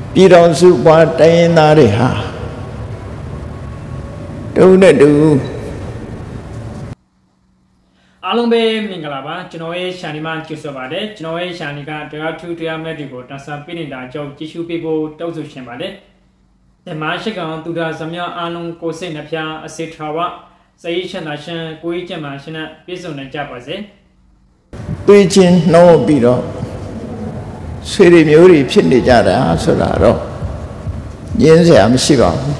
ပြည်တော်စုပွားတိုင်းရင်းသားတွေဟာတူနဲ့တူအားလုံးပဲမင်္ဂလာပါကျွန်တော်ရဲ့ channel မှာကြိုဆိုပါတယ်ကျွန်တော်ရဲ့ channel ကတရားထူးတရားမဲ့တွေကိုတင်ဆက်ပေးနေတာကြောင့်ကြည့်ရှုပေးဖို့တောင်းဆိုရှင်ပါတယ်ဒီမှာရှိကောင်သူတော်စမြအားလုံးကိုစိတ်နှဖျားအစေထာဝစိတ်ချမ်းသာရှင်ကိုယ်ကျမ်းမာရှင်နဲ့ပြည့်စုံနိုင်ကြပါစေတွေ့ချင်းနှောပြီးတော့ဆွေတွေမျိုးတွေဖြစ်နေကြတာဆိုတာတော့ငြင်းစရာမရှိပါဘူး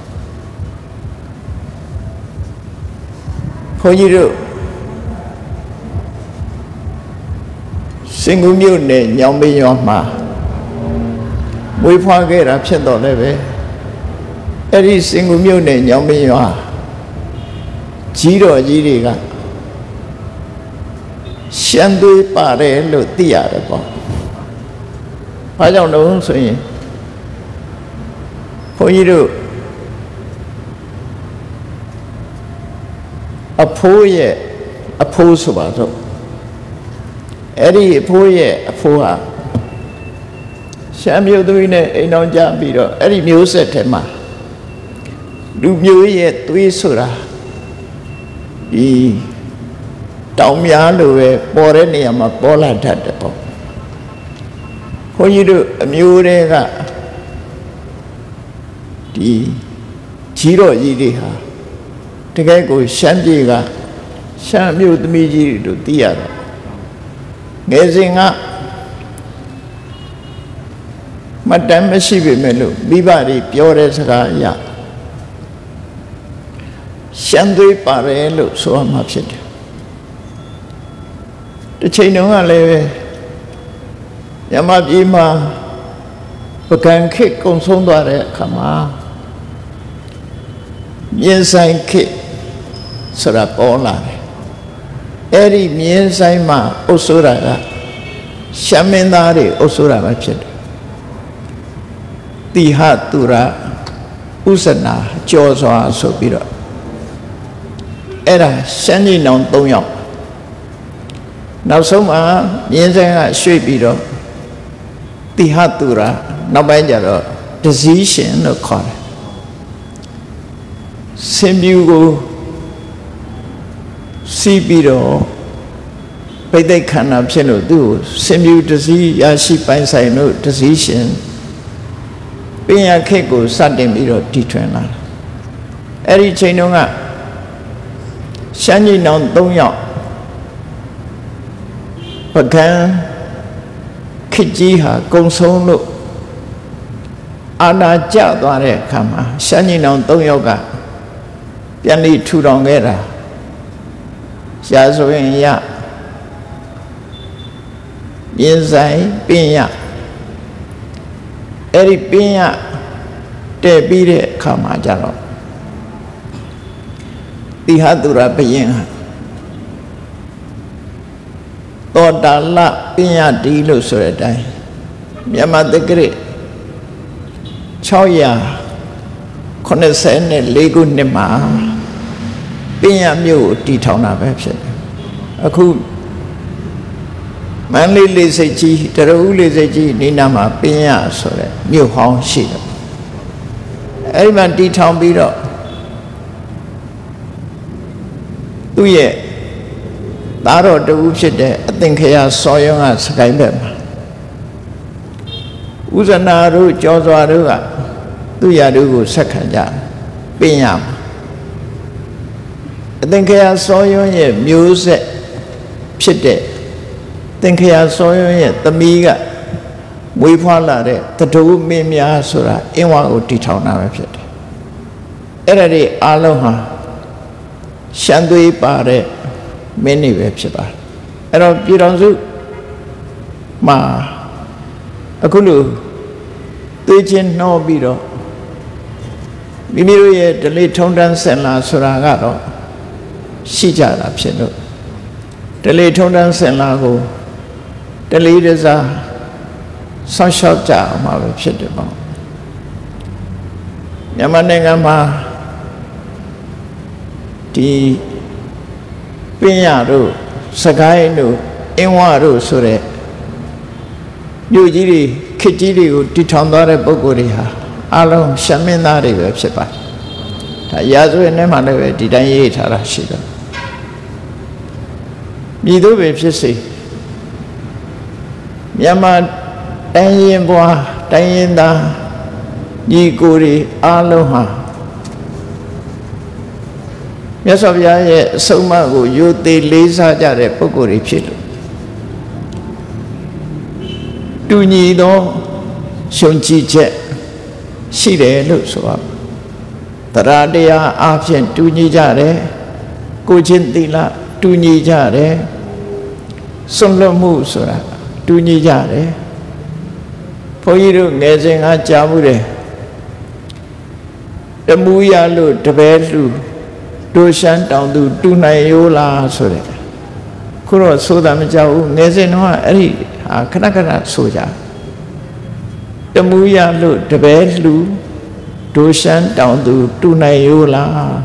ခွန်ကြီးတို့စင်ကူးမြို့နယ်ညောင်ပင်ရွာမှာမွေးဖွားခဲ့တာဖြစ်တော့လည်းပဲအဲ့ဒီစင်ကူးမြို့နယ်ညောင်ပင်ရွာကြီးတော်ကြီးတွေကရှမ်းသွေးပါတယ်လို့သိရတယ်ပေါ့။ဘာကြောင့်လဲဆိုရင်ဘုန်းကြီးတို့အဖိုးရဲ့အဖိုးဆိုပါတော့အဲ့ဒီအဖိုးရဲ့အဖိုးဟာရှမ်းမျိုးသွေးနဲ့အိမ်တော်ကြပြီးတော့အဲ့ဒီမျိုးဆက်ထဲမှာလူမျိုးရဲ့သွေးဆိုတာဒီတောင်များလိုပဲပေါ်တဲ့နေရာမှာပေါ်လာတတ်တယ်ပေါ့ခွန်ကြီးတို့အမျိုးတွေကဒီကြီးတော်ကြီးတွေဟာတကယ်ကိုရှမ်းပြည်ကရှမ်းမျိုးသမီးကြီးတို့သိရတယ်ငယ်စဉ်ကမတမ်းမရှိပေမဲ့လို့မိဘတွေပြောတဲ့စကားအရရှမ်းသွေးပါတယ်လို့ဆိုရမှာဖြစ်တယ်တစ်ချိန်တုန်းကလည်းမြန်မာပြည်မှာပကံခေတ်ကုံဆုံးသွားတဲ့အခါမှာမြင်းဆိုင်ခေတ်ဆိုတာပေါ်လာတယ်အဲ့ဒီမြင်းဆိုင်မှာအုပ်စိုးတာကရှမ်းမင်းသားတွေအုပ်စိုးတာပဲဖြစ်တယ်တိဟသူရဥစနာကျော်စွာဆိုပြီးတော့အဲ့ဒါရှမ်းကြီးနောင်3ယောက်နောက်ဆုံးမှာမြင်းဆိုင်ကရွှေ့ပြီးတော့တိဟသူရနောက်ပိုင်းကျတော့ဒဇီးရှင်လို့ခေါ်တယ်စင်ပြူကိုစီးပြီးတော့ပိဋိခန္ဓာဖြစ်လို့သူ့ကိုစင်ပြူဒဇီးရရှိပိုင်ဆိုင်လို့ဒဇီးရှင်ပညာခေတ်ကိုစတင်ပြီးတော့တည်ထွင်လာတယ်အဲ့ဒီချိန်တုန်းကရှမ်းကြီးနောင်3ယောက်ပကံခေတ်ကြီးဟာကုံဆုံးလို့အာဏာကျသွားတဲ့အခါမှာရှမ်းကြီးနောင်3ယောက်ကပြန်ပြီးထူထောင်ခဲ့တာရှားဆိုရင်ရမြင်းဆိုင်ပင်ရအဲ့ဒီပင်ရတဲ့ပြီးတဲ့အခါမှာကျတော့တိဟသူရဘုရင်ဟာသောတာလပင်ရတီလို့ဆိုတဲ့အတိုင်းမြန်မာတက္ကရာ684ခုနှစ်မှာပင်ရမြို့ကိုတည်ထောင်တာပဲဖြစ်တယ်အခုမန္တလေးလေဆိပ်ကြီးတရဦးလေဆိပ်ကြီးနေနာမှာပင်ရဆိုတဲ့မြို့ဟောင်းရှိတယ်အဲ့ဒီမှာတည်ထောင်ပြီးတော့သူ့ရဲ့သားတော်တူဖြစ်တဲ့အသင်္ခရစောယုံကစကိုင်းဘက်မှာဥဇနာတို့ကျော်စွာတို့ကသူ့ရာတို့ကိုဆက်ခံကြပင်ရမှာအသင်္ခရစောယုံရဲ့မျိုးဆက်ဖြစ်တဲ့သင်္ခရစောယုံရဲ့သမီးကမွေးဖွားလာတဲ့တတူမင်းများဆိုတာအင်းဝါကိုတည်ထောင်တာပဲဖြစ်တယ်အဲ့ဒါတွေအားလုံးဟာရှမ်းသွေးပါတဲ့မင်းတွေပဲဖြစ်ပါတယ်အဲ့တော့ပြည်တော်စုမှာအခုလိုသွေးချင်းနှောပြီးတော့မိမိတို့ရဲ့ဓလေ့ထုံးတမ်းစင်လာဆိုတာကတော့ရှိကြတာဖြစ်လို့ဓလေ့ထုံးတမ်းစင်လာကိုဓလေ့တစားဆောင်းလျှောက်ကြအောင်မှာပဲဖြစ်တယ်ပေါ့မြန်မာနိုင်ငံမှာဒီပင်ရတို့စကိုင်းတို့အင်းဝတို့ဆိုတဲ့မြို့ကြီးတွေခခေတ်ကြီးတွေကိုတည်ထောင်သွားတဲ့ပုဂ္ဂိုလ်တွေဟာအလုံးရှမ်းမင်းသားတွေပဲဖြစ်ပါတယ်ဒါရာဇဝင်ထဲမှာလည်းပဲဒီတိုင်းရေးထားတာရှိတယ်မြည်တို့ပဲဖြစ်စေမြန်မာတိုင်းရင်ဘွားတိုင်းရင်သားညီကိုတွေအလုံးဟာမြတ်စွာဘုရားရဲ့အဆုံးအမကိုယုသေးလေးစားကြတဲ့ပုဂ္ဂိုလ်တွေဖြစ်လို့တူညီသောရှုံကြည်ချက်ရှိတယ်လို့ဆိုပါတရားတရားအပြင်တူညီကြတယ်ကိုချင်းသီလတူညီကြတယ်စွန့်လွတ်မှုဆိုတာတူညီကြတယ်ဘုန်းကြီးတို့ငယ်စဉ်ကကြားမှုတယ်တမူရလို့တပည့်လူတို့ရှမ်းတောင်သူတူနိုင်ရိုးလားဆိုတဲ့ခုတော့ဆိုတာမကြောက်ဘူးငယ်စဉ်တော့အဲ့ဒီခဏခဏဆိုကြတမူရလို့တပည့်လူတို့ရှမ်းတောင်သူတူနိုင်ရိုးလား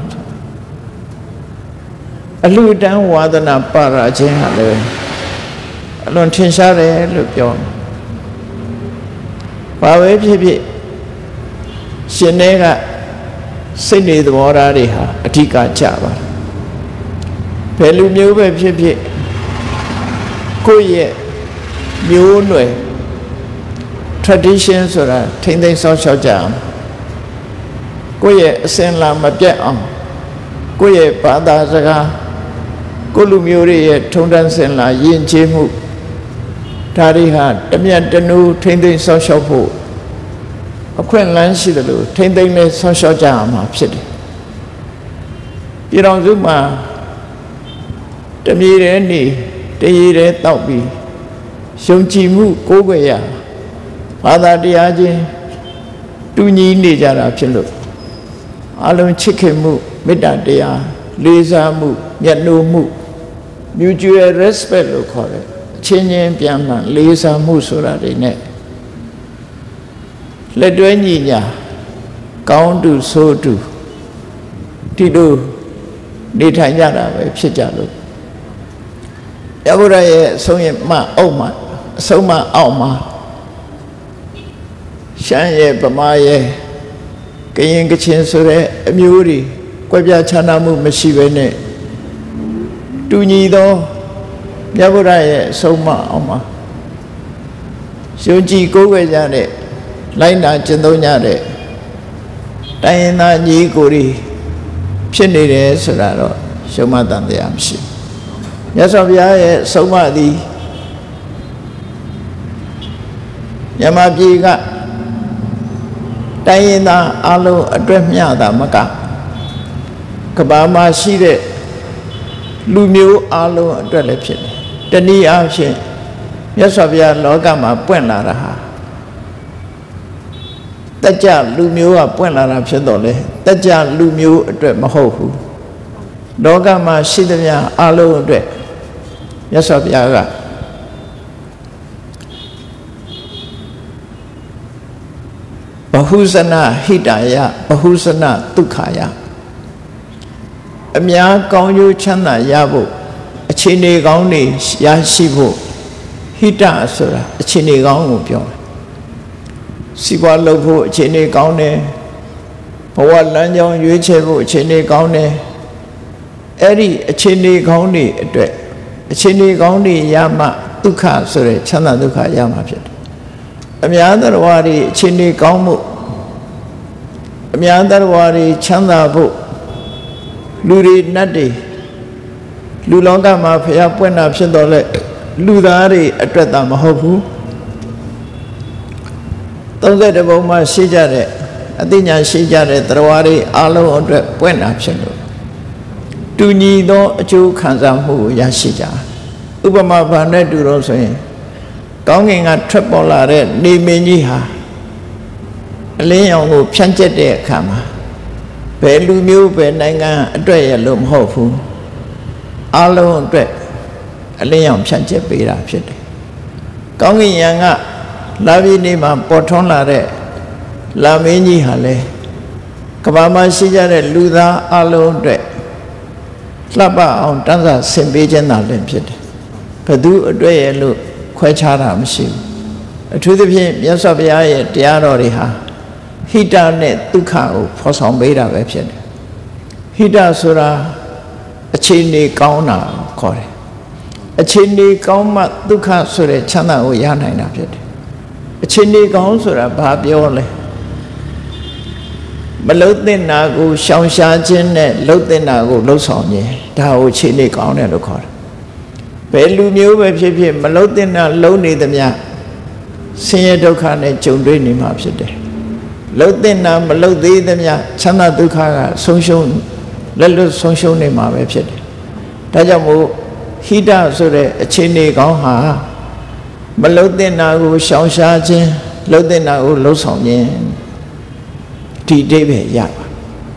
အလှတန်းဝါဒနာပါရခြင်းဟာလည်းအလွန်ထင်ရှားတယ်လို့ပြောဘာပဲဖြစ်ဖြစ်ရှင်တွေကစိတ်နေသဘောထားတွေဟာအဓိကကြပါဘယ်လူမျိုးပဲဖြစ်ဖြစ်ကိုယ့်ရဲ့မျိုးနွယ် tradition ဆိုတာထိမ့်သိမ်းဆောက်ရှောက်ကြအောင်ကိုယ့်ရဲ့အစဉ်လာမပြတ်အောင်ကိုယ့်ရဲ့ဘာသာစကားကိုယ့်လူမျိုးတွေရဲ့ထုံတန်းစင်လာယဉ်ကျေးမှုဒါတွေဟာတမျက်တနူးထိမ့်သိမ်းဆောက်ရှောက်ဖို့အခွင့်အလမ်းရှိတယ်လို့ထိမ့်သိမ်းနဲ့ဆောက်ရှောက်ကြရမှာဖြစ်တယ်ပြည်တော်စုမှာတမြေတဲ့နေတရေတဲ့တောက်ပြီးယုံကြည်မှုကိုးကွယ်ရဘာသာတရားချင်းတူညီနေကြတာဖြစ်လို့အလုံးချစ်ခင်မှုမေတ္တာတရားလေးစားမှုမျက်နှာမှု mutual respect လို့ခေါ်တယ်အချင်းချင်းပြန်မှန်လေးစားမှုဆိုတာတွေနဲ့လက်တွဲညီညာကောင်းတူဆိုးတူဒီလိုနေထိုင်ကြတာပဲဖြစ်ကြလို့ရဗုဒ္ဓရဲ့အဆုံးမအောက်မှာအဆုံးမအောက်မှာရှမ်းရဲ့ဗမာရဲ့ကရင်ကချင်ဆိုတဲ့အမျိုးတွေကွဲပြားခြားနားမှုမရှိဘဲနဲ့တူညီသောမြတ်ဗုဒ္ဓရဲ့အဆုံးအမအောင်မှာယုံကြည်ကိုးကွယ်ကြတဲ့လိုက်နာကျင့်သုံးကြတဲ့တိုင်းရင်းသားညီကိုတွေဖြစ်နေတယ်ဆိုတာတော့ရှုံးမတန်တရားမရှိဘူးမြတ်စွာဘုရားရဲ့အဆုံးအမသည်မြန်မာပြည်ကတိုင်းရင်းသားအလုံးအတွက်မျှတာမကကမ္ဘာမှာရှိတဲ့လူမျိုးအလုံးအတွက်လည်းဖြစ်တယ်တနည်းအားဖြင့်မြတ်စွာဘုရားလောကမှာပွင့်လာတာဟာတကြလူမျိုးကပွင့်လာတာဖြစ်တော့လေတကြလူမျိုးအတွက်မဟုတ်ဘူးလောကမှာရှိသမျှအလုံးအတွက်မြတ်စွာဘုရားကဘဟုဇနဟိတယဘဟုဇနဒုက္ခယအများကောင်းကျိုးချမ်းသာရဖို့အခြေအနေကောင်းတွေရရှိဖို့ဟိတဆိုတာအခြေအနေကောင်းကိုပြောတယ်စီးပွားလုပ်ဖို့အခြေအနေကောင်းတယ်ဘဝလမ်းကြောင်းရွေးချယ်ဖို့အခြေအနေကောင်းတယ်အဲ့ဒီအခြေအနေကောင်းတွေအတွက်အခြေအနေကောင်းတွေရမှဒုက္ခဆိုတဲ့ချမ်းသာဒုက္ခရမှာဖြစ်တယ်အများသရဝါတွေအခြေအနေကောင်းမှုအများသရဝါတွေချမ်းသာဖို့လူတွေနတ်တွေလူလောကမှာဖျားပွင့်တာဖြစ်တော့လေလူသားတွေအတွက်သာမဟုတ်ဘူး30ဘုံမှာရှိကြတဲ့အသိဉာဏ်ရှိကြတဲ့သရဝါတွေအလုံးအတွက်ပွင့်တာဖြစ်လို့တူညီသောအကျိုးခံစားမှုကိုရရှိကြဥပမာဘာနဲ့တူတော့ဆိုရင်ကောင်းကင်ကထွက်ပေါ်လာတဲ့နေမင်းကြီးဟာအလင်းရောင်ကိုဖြန့်ကျက်တဲ့အခါမှာဘယ်လူမျိုးပဲနိုင်ငံအတွက်ရလို့မဟုတ်ဘူးအလုံးအတွက်အလင်းရောင်ဖြန့်ကျက်ပေးတာဖြစ်တယ်။ကောင်းကင်ယံကလာပြီးနေမှာပေါ်ထွန်းလာတဲ့လာမင်းကြီးဟာလေကမ္ဘာမှာရှိကြတဲ့လူသားအလုံးအတွက်လှပအောင်တန်းစာဆင်ပေးခြင်းသာလည်းဖြစ်တယ်။ဘယ်သူအတွက်ရလို့ခွဲခြားတာမရှိဘူးအထူးသဖြင့်မြတ်စွာဘုရားရဲ့တရားတော်တွေဟာဟိတနဲ့ဒုက္ခကိုဖော်ဆောင်ပေးတာပဲဖြစ်တယ်ဟိတဆိုတာအခြေအနေကောင်းတာခေါ်တယ်အခြေအနေကောင်းမှဒုက္ခဆိုတဲ့ချမ်းသာကိုရနိုင်တာဖြစ်တယ်အခြေအနေကောင်းဆိုတာဘာပြောလဲမလှုပ်တဲ့နာကိုရှောင်ရှားခြင်းနဲ့လှုပ်တဲ့နာကိုလှုပ်ဆောင်ခြင်းဒါကိုအခြေအနေကောင်းတယ်လို့ခေါ်တယ်ဘယ်လူမျိုးပဲဖြစ်ဖြစ်မလှုပ်တဲ့နာလှုပ်နေသမျှဆင်းရဲဒုက္ခနဲ့ကြုံတွေ့နေမှာဖြစ်တယ်လှုပ်တဲ့နာမလှုပ်သေးသမျှချမ်းသာဒုက္ခကဆုံးရှုံးလက်လွတ်ဆုံးရှုံးနေမှာပဲဖြစ်တယ်ဒါကြောင့်မို့ဟိတဆိုတဲ့အခြေအနေကောင်းဟာမလှုပ်တဲ့နာကိုရှောင်ရှားခြင်းလှုပ်တဲ့နာကိုလှုပ်ဆောင်ခြင်းဒီအဓိပ္ပာယ်ရပါ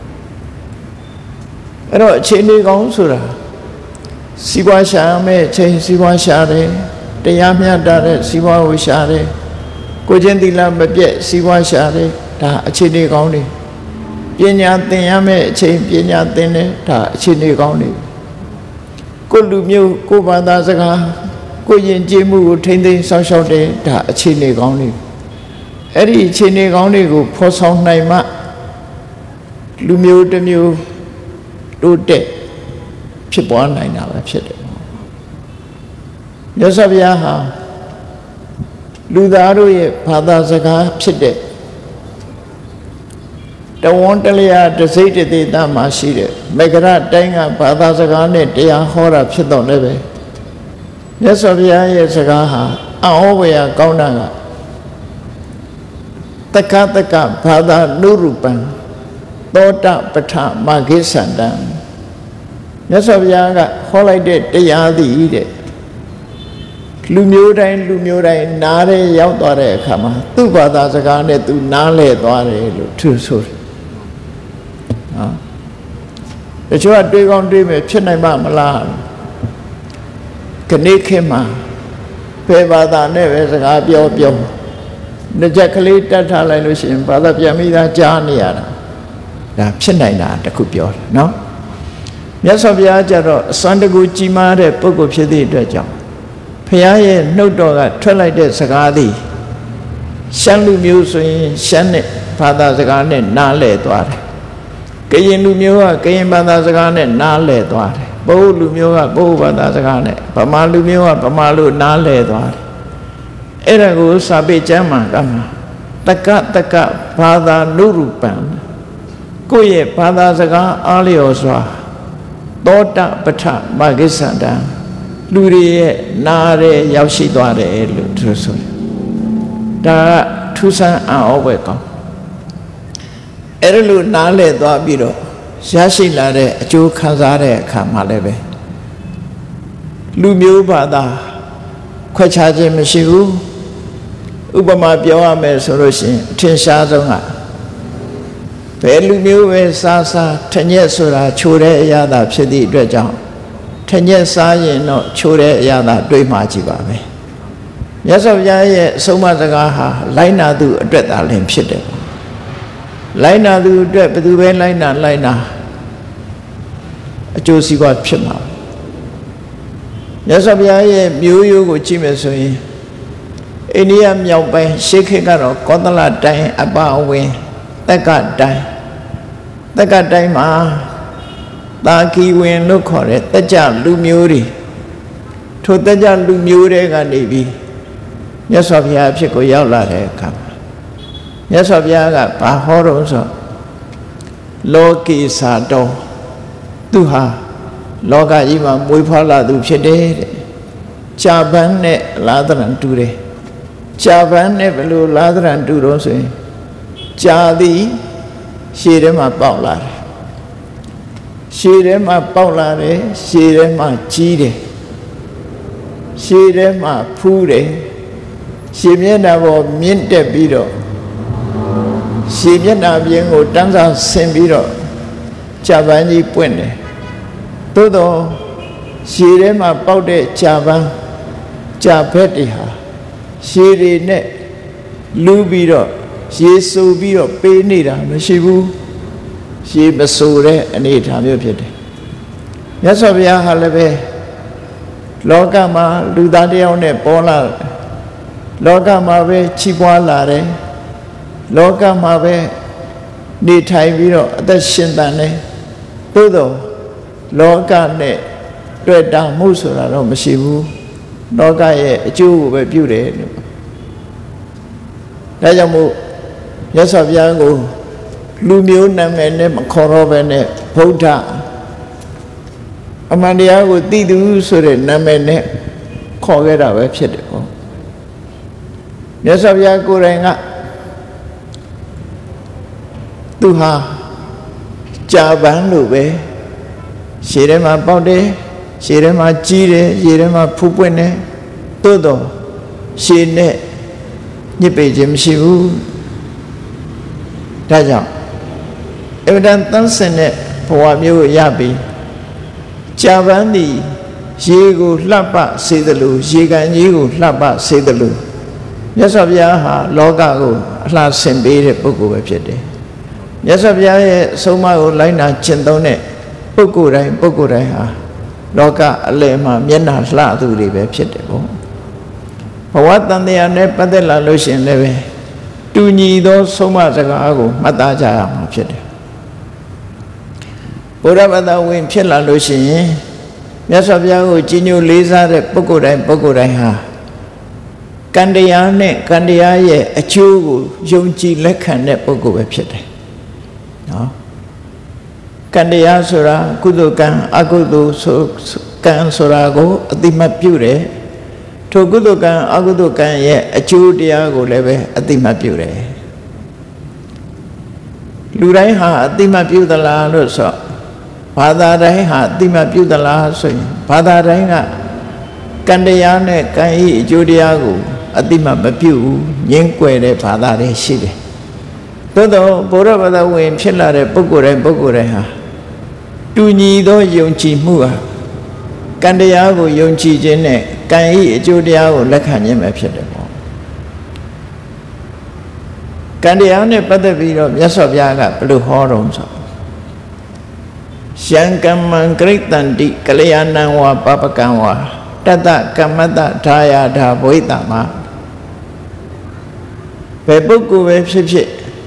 အဲ့တော့အခြေအနေကောင်းဆိုတာစီးပွားရှာမဲ့ချိန်စီးပွားရှာတယ်တရားမျှတတဲ့စီးပွားကိုရှာတယ်ကိုချင်းသီလမပြည့်စီးပွားရှာတယ်ဒါအခြေအနေကောင်းတွေပညာသင်ရမယ့်အချိန်ပညာသင်တယ်ဒါအခြေအနေကောင်းတွေကိုလူမျိုးကိုဘာသာစကားကိုယဉ်ကျေးမှုကိုထိမ့်သိမ်းဆောက်ရှောက်တယ်ဒါအခြေအနေကောင်းတွေအဲ့ဒီအခြေအနေကောင်းတွေကိုဖော်ဆောင်နိုင်မှလူမျိုးတစ်မျိုးတိုးတက်ဖြစ်ပွားနိုင်တာပဲဖြစ်တယ်မြတ်စွာဘုရားဟာလူသားတို့ရဲ့ဘာသာစကားဖြစ်တဲ့တဝန်းတလျာတစိတ်တသေးသားမှာရှိတဲ့မေဂရတိုင်းကဘာသာစကားနဲ့တရားဟောတာဖြစ်တော့လည်းပဲမြတ်စွာဘုရားရဲ့စကားဟာအံ့ဩဖွယ်ကောင်းတာကတက္ကတက္ကဘာသာနုရူပံသောတပဋ္ဌမဂ္ဂိသန္တံမြတ်စွာဘုရားကဟောလိုက်တဲ့တရားသည်တဲ့လူမျိုးတိုင်းနားရဲရောက်သွားတဲ့အခါမှာသူ့ဘာသာစကားနဲ့သူနားလဲသွားတယ်လို့သူဆိုတယ်နော်တချို့ကတွေးကောင်းတွေးမယ်ဖြစ်နိုင်မလားခဏခေတ်မှာဘယ်ဘာသာနဲ့ပဲစကားပြောနှစ်ချက်ကလေးတတ်ထားလိုက်လို့ရှိရင်ဘာသာပြန်ပြီးသားကြားနေရတာဒါဖြစ်နိုင်တာတခုပြောတယ်နော်မြတ်စွာဘုရားကျတော့အစွမ်းတကူကြီးမားတဲ့ပုဂ္ဂိုလ်ဖြစ်သည့်အတွက်ကြောင့်ဘုရားရဲ့နှုတ်တော်ကထွက်လိုက်တဲ့စကားသည်ရှမ်းလူမျိုးဆိုရင်ရှမ်းနဲ့ဘာသာစကားနဲ့နားလည်သွားတယ်ကရင်လူမျိုးကကရင်ဘာသာစကားနဲ့နားလည်သွားတယ်ပဟုလူမျိုးကပဟုဘာသာစကားနဲ့ဗမာလူမျိုးကဗမာလူနားလည်သွားတယ်အဲ့ဒါကိုစာပေကျမ်းမှာကမှာတက္ကတက္ကဘာသာနုရူပံကိုယ့်ရဲ့ဘာသာစကားအားလျော်စွာသောတပဋ္ဌမဂ္ဂိသန္တံလူတွေရဲ့နားရဲရောက်ရှိသွားတယ်လို့သူဆိုတယ်ဒါကထူးဆန်းအံ့ဩဖွယ်ကောင်းအဲ့ဒါလို့နားလဲသွားပြီးတော့ရရှိလာတဲ့အကျိုးခံစားတဲ့အခါမှာလည်းပဲလူမျိုးဘာသာခွဲခြားခြင်းမရှိဘူးဥပမာပြောရမယ်ဆိုလို့ရှိရင်အထင်ရှားဆုံးကဘယ်လူမျိုးပဲစားထညက်ဆိုတာချိုတဲ့အရာသာဖြစ်သည့်အတွက်ကြောင့်ထညက်စားရင်တော့ချိုတဲ့အရာသာတွေးမှကြည့်ပါမယ်မြတ်စွာဘုရားရဲ့အဆုံးအမစကားဟာလိုက်နာသူအတွက်သာလင်ဖြစ်တယ်လိုက်နာသူအတွက်ဘယ်သူပဲလိုက်နာအကျိုးစီးပွားဖြစ်မှာမြတ်စွာဘုရားရဲ့မျိုးရိုးကိုကြည့်မယ်ဆိုရင်အိန္ဒိယမြောက်ပိုင်းရှေးခေတ်ကတော့ကောသလတိုင်းအပအဝင်တက္ကတိုင်းမှာတာကီဝင်လို့ခေါ်တဲ့တကြလူမျိုးတွေထိုတကြလူမျိုးတွေကနေပြီးမြတ်စွာဘုရားအဖြစ်ကိုရောက်လာတဲ့အခါမြတ်စွာဘုရားကဘာဟောတော့ဆိုလောကိသာတောသူဟာလောကကြီးမှာမွေးဖွားလာသူဖြစ်တယ်တဲ့ကြာပန်းနဲ့လာသရံတူတယ်ကြာပန်းနဲ့ဘယ်လိုလာသရံတူတော့ဆိုရင်ကြာသည်ရှည်ထဲမှာပေါက်လာတယ်ရှည်ထဲမှာပေါက်လာတယ်ရှည်ထဲမှာကြီးတယ်ရှည်ထဲမှာဖူးတယ်ရှည်မျက်နှာပေါ်မြင့်တက်ပြီးတော့ရှည်မျက်နှာပြင်ကိုတန်းစားဆင်ပြီးတော့ကြာပန်းကြီးပွင့်တယ်သို့တော့ရှည်ထဲမှာပေါက်တဲ့ကြာပန်းကြာဘက်တွေဟာရှည်တွေနဲ့လူးပြီးတော့ရေဆူပြီးတော့ပေးနေတာမရှိဘူးရေမဆူတဲ့အနေအထားမျိုးဖြစ်တယ်မြတ်စွာဘုရားဟာလည်းပဲလောကမှာလူသားတယောက်နဲ့ပေါ်လာလောကမှာပဲချီးပွားလာတယ်လောကမှာပဲနေထိုင်ပြီးတော့အသက်ရှင်တန်တယ်သို့တော့လောကနဲ့တွေ့တာမှုဆိုတာတော့မရှိဘူးလောကရဲ့အကျိုးကိုပဲပြုတယ်လို့ဒါကြောင့်မို့မြတ်စွာဘုရားကိုလူမျိုးနာမည်နဲ့မခေါ်တော့ဘဲနဲ့ဗုဒ္ဓအမှန်တရားကိုသိသူဆိုတဲ့နာမည်နဲ့ခေါ်ခဲ့တာပဲဖြစ်တယ်ပေါ့မြတ်စွာဘုရားကိုယ်တိုင်ကသူဟာကြာပန်းလို့ပဲရှေ့ထဲမှာပေါက်တယ်ရှေ့ထဲမှာကြီးတယ်ရှေ့ထဲမှာဖူးပွင့်တယ်သို့တော့ရှေ့နဲ့ညစ်ပေခြင်းမရှိဘူးဒါကြောင့်အမှန်တန်သန့်စင်တဲ့ဘဝမျိုးကိုရပြီးကြာပန်းသည်ရေကိုလှပစေသလိုရေကန်ကြီးကိုလှပစေသလိုမြတ်စွာဘုရားဟာလောကကိုအလှဆင်ပေးတဲ့ပုဂ္ဂိုလ်ပဲဖြစ်တယ်မြတ်စွာဘုရားရဲ့အဆုံးအမကိုလိုက်နာကျင့်သုံးတဲ့ပုဂ္ဂိုလ်တိုင်းဟာလောကအလယ်မှာမျက်နှာလှသူတွေပဲဖြစ်တယ်ပေါ့ဘဝတန်တရားနဲ့ပတ်သက်လာလို့ရှိရင်လည်းပဲတူညီသောဆုံးမစကားကိုမှတ်သားကြရမှာဖြစ်တယ်ဘုရားဘာသာဝင်ဖြစ်လာလို့ရှိရင်မြတ်စွာဘုရားကိုကြီးညိုလေးစားတဲ့ပုဂ္ဂိုလ်တိုင်းဟာကံတရားနဲ့ကံတရားရဲ့အကျိုးကိုယုံကြည်လက်ခံတဲ့ပုဂ္ဂိုလ်ပဲဖြစ်တယ်နော်ကံတရားဆိုတာကုသိုလ်ကံအကုသိုလ်ဆိုကံဆိုတာကိုအတိမတ်ပြုတယ်ထိုကုသိုလ်ကံအကုသိုလ်ကံရဲ့အကျိုးတရားကိုလည်းပဲအတိမတ်ပြုတယ်လူတိုင်းဟာအတိမတ်ပြုသလားလို့ဆိုဘာသာတိုင်းဟာအတိမတ်ပြုသလားဆိုရင်ဘာသာတိုင်းကကံတရားနဲ့ကံဤအကျိုးတရားကိုအတိမတ်မပြုဘူးငင်းကွယ်တဲ့ဘာသာတွေရှိတယ်သို့တော့ဘုရားဘာသာဝင်ဖြစ်လာတဲ့ပုဂ္ဂိုလ်တိုင်းဟာတူညီသောယုံကြည်မှုဟာကံတရားကိုယုံကြည်ခြင်းနဲ့ကံဤအကျိုးတရားကိုလက်ခံခြင်းပဲဖြစ်တယ်ပေါ့ကံတရားနဲ့ပတ်သက်ပြီးတော့မြတ်စွာဘုရားကဘယ်လိုဟောတော်ဆိုယံကမ္မံဂရိတန္တိကလျာဏံဝါပပကံဝါတတကမ္မတထာယာဓာဘဝိတမဘယ်ပုဂ္ဂိုလ်ပဲဖြစ်ဖြစ်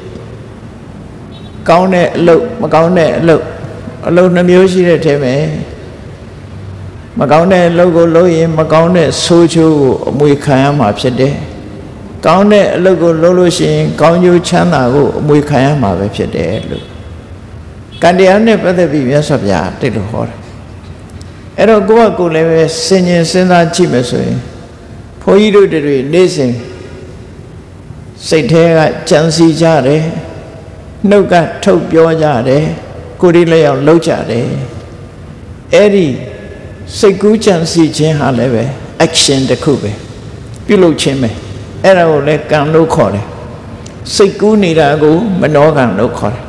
ကောင်းတဲ့အလုပ်မကောင်းတဲ့အလုပ်နှမျိုးရှိတဲ့ထဲမှာမကောင်းတဲ့အလုပ်ကိုလုပ်ရင်မကောင်းတဲ့ဆိုးချိုးကိုအမွေခံရမှာဖြစ်တယ်။ကောင်းတဲ့အလုပ်ကိုလုပ်လို့ရှိရင်ကောင်းကျိုးချမ်းသာကိုအမွေခံရမှာပဲဖြစ်တယ်လို့ကံတရားနဲ့ပတ်သက်ပြီးမြတ်စွာဘုရားတိတ်လို့ဟောတယ်။အဲ့တော့ကိုယ့်ကိုယ်လည်းပဲစဉ်းကျင်စဉ်းစားကြည့်မယ်ဆိုရင်ဘုန်းကြီးတို့တွေနေ့စဉ်စိတ်ထဲကကြံစည်ကြတယ်။နှုတ်ကထုတ်ပြောကြတယ်။ကိုယ်ဒီလည်းအောင်လုပ်ကြတယ်။အဲ့ဒီစိတ်ကူးကြံစည်ခြင်းဟာလည်းပဲ action တစ်ခုပဲပြုလုပ်ခြင်းပဲအဲ့ဒါကိုလည်းကံလို့ခေါ်တယ်စိတ်ကူးနေတာကိုမနောကံလို့ခေါ်တယ်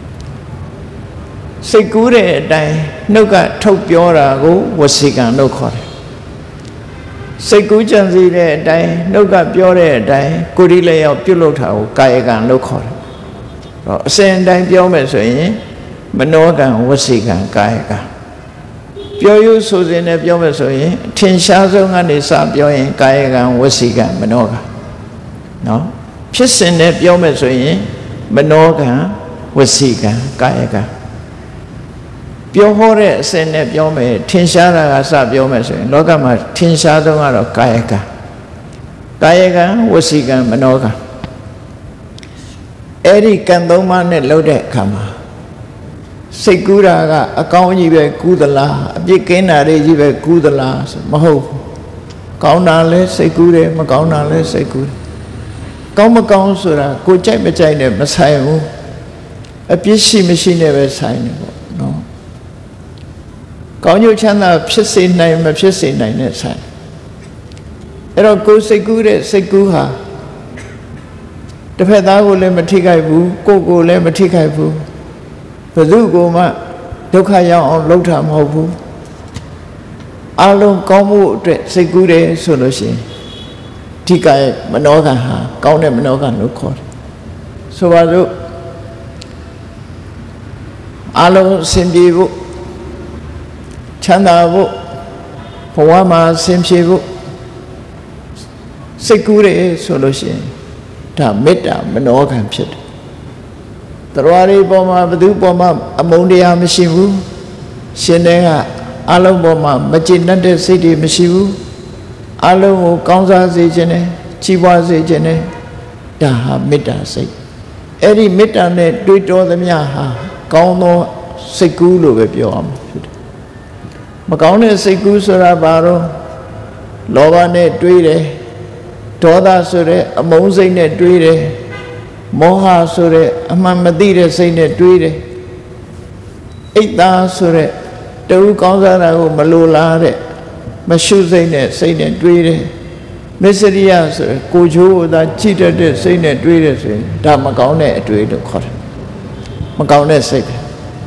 စိတ်ကူးတဲ့အတိုင်းနှုတ်ကထုတ်ပြောတာကိုဝစီကံလို့ခေါ်တယ်စိတ်ကူးကြံစည်တဲ့အတိုင်းနှုတ်ကပြောတဲ့အတိုင်းကိုယ်ဒီလည်းရောက်ပြုလုပ်တာကိုကာယကံလို့ခေါ်တယ်တော့အစဉ်အတိုင်းပြောမယ်ဆိုရင်မနောကံဝစီကံကာယကံပြောရဆိုစဉ်နဲ့ပြောမယ်ဆိုရင်အထင်ရှားဆုံးကနေစပြောရင်ကာယကံဝစီကံမနောကံနော်ဖြစ်စဉ်နဲ့ပြောမယ်ဆိုရင်မနောကံဝစီကံကာယကံပြောဟောတဲ့အစဉ်နဲ့ပြောမယ်ထင်ရှားတာကစပြောမယ်ဆိုရင်လောကမှာထင်ရှားဆုံးကတော့ကာယကံဝစီကံမနောကံအဲ့ဒီကံသုံးပါးနဲ့လုပ်တဲ့အခါမှာစိတ်ကူးတာကအကောင်းကြီးပဲကူးသလားအပြစ်ကင်းတာတွေကြီးပဲကူးသလားဆိုမဟုတ်ဘူးကောင်းတာလဲစိတ်ကူးတယ်မကောင်းတာလဲစိတ်ကူးတယ်ကောင်းမကောင်းဆိုတာကိုကြိုက်မကြိုက်နဲ့မဆိုင်ဘူးအပြစ်ရှိမရှိနဲ့ပဲဆိုင်တယ်ပေါ့နော်ကောင်းကျိုးချမ်းသာဖြစ်စေနိုင်မဖြစ်စေနိုင်နဲ့ဆိုင်အဲ့တော့ကိုယ်စိတ်ကူးတဲ့စိတ်ကူးဟာတစ်ဖက်သားကိုလည်းမထိခိုက်ဘူးကိုယ်လည်းမထိခိုက်ဘူးဘယ်သူကိုမှဒုက္ခရောက်အောင်လုပ်တာမဟုတ်ဘူးအလုံးကောင်းမှုအတွက်စိတ်ကူးတယ်ဆိုလို့ရှိရင်ဒီကမနောကံဟာကောင်းတဲ့မနောကံလို့ခေါ်တယ်ဆိုပါစို့အလုံးအစဉ်ပြေဖို့ချမ်းသာဖို့ဘဝမှာအစဉ်ပြေဖို့စိတ်ကူးတယ်ဆိုလို့ရှိရင်ဒါမေတ္တာမနောကံဖြစ်တယ်တရားတွေပေါ်မှာဘယ်သူပေါ်မှာအမုန်းတရားမရှိဘူးရှင်တဲ့ကအလုံးပေါ်မှာမကျေနပ်တဲ့စိတ်တွေမရှိဘူးအလုံးကိုကောင်းစားစေခြင်းနဲ့ကြီးပွားစေခြင်းနဲ့ဒါဟာမေတ္တာစိတ်အဲ့ဒီမေတ္တာနဲ့တွေးတောသမျှဟာကောင်းသောစိတ်ကူးလို့ပဲပြောအောင်ဖြစ်တယ်မကောင်းတဲ့စိတ်ကူးဆိုတာဘာလို့လောဘနဲ့တွေးတယ်ဒေါသဆိုတဲ့အမုန်းစိတ်နဲ့တွေးတယ်မောဟဆိုတဲ့အမှန်မသိတဲ့စိတ်နဲ့တွေးတယ်အိတ်သားဆိုတဲ့တူကောင်းစားတာကိုမလိုလားတဲ့မရှုစိတ်နဲ့စိတ်နဲ့တွေးတယ်မစ္စရိယဆိုရယ်ကိုချိုးသာကြည့်တတ်တဲ့စိတ်နဲ့တွေးတယ်ဆိုရင်ဒါမကောင်းတဲ့အတွေးလို့ခေါ်တယ်မကောင်းတဲ့စိတ်ပဲ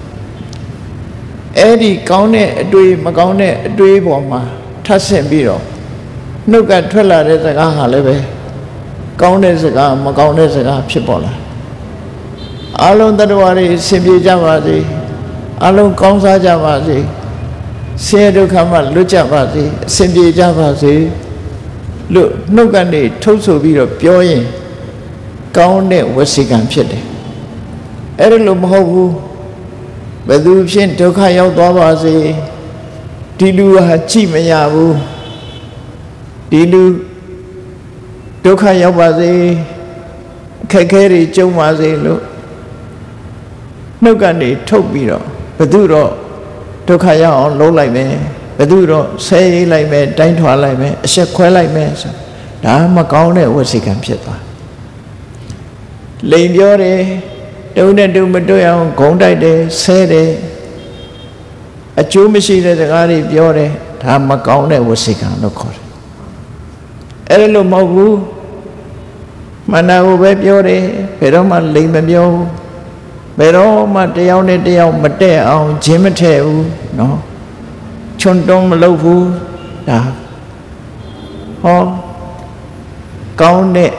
အဲ့ဒီကောင်းတဲ့အတွေးမကောင်းတဲ့အတွေးပေါ်မှာထပ်ဆင့်ပြီးတော့နှုတ်ကထွက်လာတဲ့စကားဟာလည်းပဲကောင်းတဲ့စကားမကောင်းတဲ့စကားဖြစ်ပေါ်လာအလုံးတ attva တွေအစဉ်ပြေကြပါစေအလုံးကောင်းစားကြပါစေဆင်းရဲဒုက္ခမှလွတ်ကြပါစေအစဉ်ပြေကြပါစေလို့နှုတ်ကနေထုတ်ဆိုပြီးတော့ပြောရင်ကောင်းတဲ့ဝစီကံဖြစ်တယ်အဲ့ဒါလို့မဟုတ်ဘူးဘယ်သူဖြင့်ဒုက္ခရောက်သွားပါစေဒီလူဟာကြည့်မရဘူးဒီလူဒုက္ခရောက်ပါစေအခက်ခဲတွေကြုံပါစေလို့နှုတ်ကနေထုတ်ပြီးတော့ဘယ်သူတော့ဒုက္ခရောက်အောင်လုပ်လိုက်မယ်ဘယ်သူတော့ဆဲရေးလိုက်မယ်တိုင်းထွာလိုက်မယ်အဆက်ခွဲလိုက်မယ်ဆိုဒါမကောင်းတဲ့ဝစီကံဖြစ်သွားလိန်ပြောတယ်တုံးနဲ့တုံးမတွေ့အောင်ဂုံတိုက်တယ်ဆဲတယ်အကျိုးမရှိတဲ့စကားတွေပြောတယ်ဒါမကောင်းတဲ့ဝစီကံလို့ခေါ်တယ်အဲ့ဒါလို့မဟုတ်ဘူးမနာကိုပဲပြောတယ်ဘယ်တော့မှလိန်မပြောဘူးဘယ်တော့မှတယောက်နဲ့တယောက်မတည့်အောင်ဂျင်းမထည့်ဘူးနော်ချွန်တုံးမလုပ်ဘူးဒါဟောကောင်းတဲ့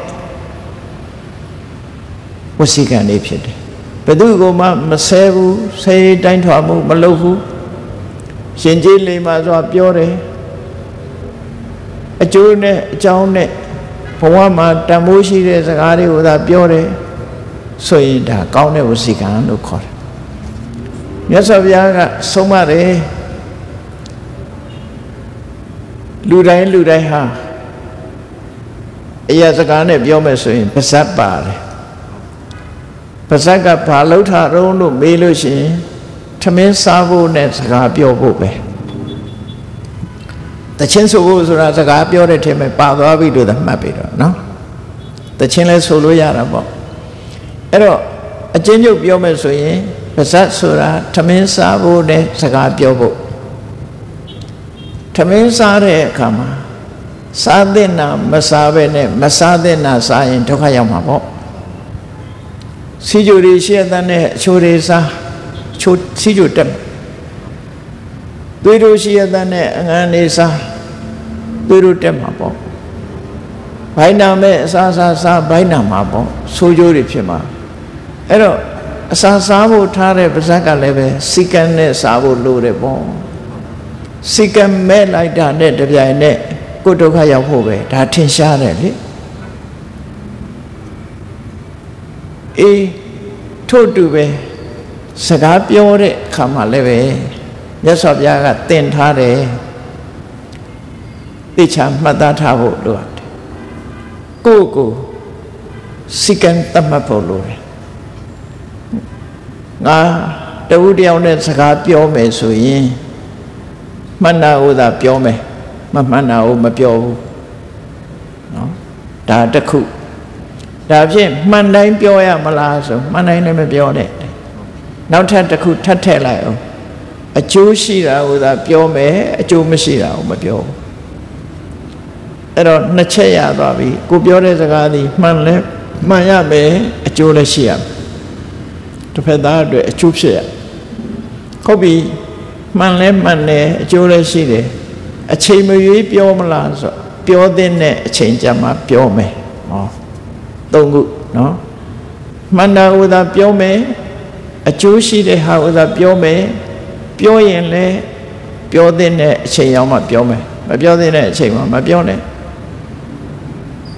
ဝစီကံလေးဖြစ်တယ်ဘယ်သူကမှမဆဲဘူးဆဲတိုင်းထွာမှုမလုပ်ဘူးရှင်ကြီးလိမ္မာစွာပြောတယ်အကျိုးနဲ့အကြောင်းနဲ့ဘဝမှာတန်ဖိုးရှိတဲ့စကားတွေကိုသာပြောတယ်ဆိုရင်ဒါကောင်းတဲ့ဝစီကံလို့ခေါ်တယ်မြတ်စွာဘုရားကဆုံးမတယ်လူတိုင်းဟာအရာစကားနဲ့ပြောမယ်ဆိုရင်ပါဇက်ပါတယ်ပါဇက်ကဘာလို့ထားတော့လို့မေးလို့ရှိရင်ထမင်းစားဖို့နဲ့စကားပြောဖို့ပဲတချင်းဆိုဖို့ဆိုတာစကားပြောတဲ့ထဲမှာပါသွားပြီလို့သတ်မှတ်ပြီတော့နော်တချင်းလဲဆိုလို့ရတာပေါ့အဲ့တော့အချင်းချုပ်ပြောမယ်ဆိုရင်ပါဇက်ဆိုတာထမင်းစားဖို့နဲ့စကားပြောဖို့ထမင်းစားတဲ့အခါမှာစားတဲ့နာမစားပဲနဲ့မစားတဲ့နာစားရင်ဒုက္ခရောက်မှာပေါ့စီကြိုတွေရှေ့တဲ့နဲ့အချိုတွေစားချိုစီကြိုတက်သွေးတို့ရှေ့တဲ့နဲ့အငန်းနေစားသွေးတို့တက်မှာပေါ့ဘိုင်းနာမဲ့အစားဘိုင်းနာမှာပေါ့ဆိုးကြိုးတွေဖြစ်မှာအဲ့တော့အစားစားဖို့ထားတဲ့ပါဇက်ကလည်းပဲစီကံနဲ့စားဖို့လိုတယ်ပေါ့စီကံမဲ့လိုက်တာနဲ့တပြိုင်နဲ့ကိုယ်ဒုက္ခရောက်ဖို့ပဲဒါထင်ရှားတယ်လေအေးထို့တူပဲစကားပြောတဲ့အခါမှာလည်းပဲမြတ်စွာဘုရားကသင်ထားတယ်သိချာမှတ်သားထားဖို့လိုတယ်ကိုစီကံတတ်မှတ်ဖို့လိုတယ်ငါတဝူတယောက်နဲ့စကားပြောမယ်ဆိုရင်မှန်တာကိုသာပြောမယ်မမှန်တာကိုမပြောဘူးနော်ဒါတစ်ခုဒါဖြင့်မှန်တိုင်းပြောရမလားဆိုမှန်တိုင်းလည်းမပြောနဲ့နောက်ထပ်တစ်ခုထပ်ထည့်လိုက်အောင်အကျိုးရှိတာကိုသာပြောမယ်အကျိုးမရှိတာကိုမပြောဘူးအဲ့တော့နှစ်ချက်ရသွားပြီကိုပြောတဲ့စကားသည်မှန်လဲမှန်ရမယ်အကျိုးလည်းရှိရမယ်တစ်ဖက်သားအတွက်အကျိုးဖြစ်ရဟုတ်ပြီမှန်လဲမှန်တယ်အကျိုးလည်းရှိတယ်အချိန်မရွေးပြောမလားဆိုပြောတဲ့အချိန်ကြမှာပြောမယ်ဟောသုံးခုနော်မှန်တာဥသာပြောမယ်အကျိုးရှိတဲ့ဟာဥသာပြောမယ်ပြောရင်လည်းပြောတဲ့အချိန်ရောက်မှပြောမယ်မပြောတဲ့အချိန်မှာမပြောနဲ့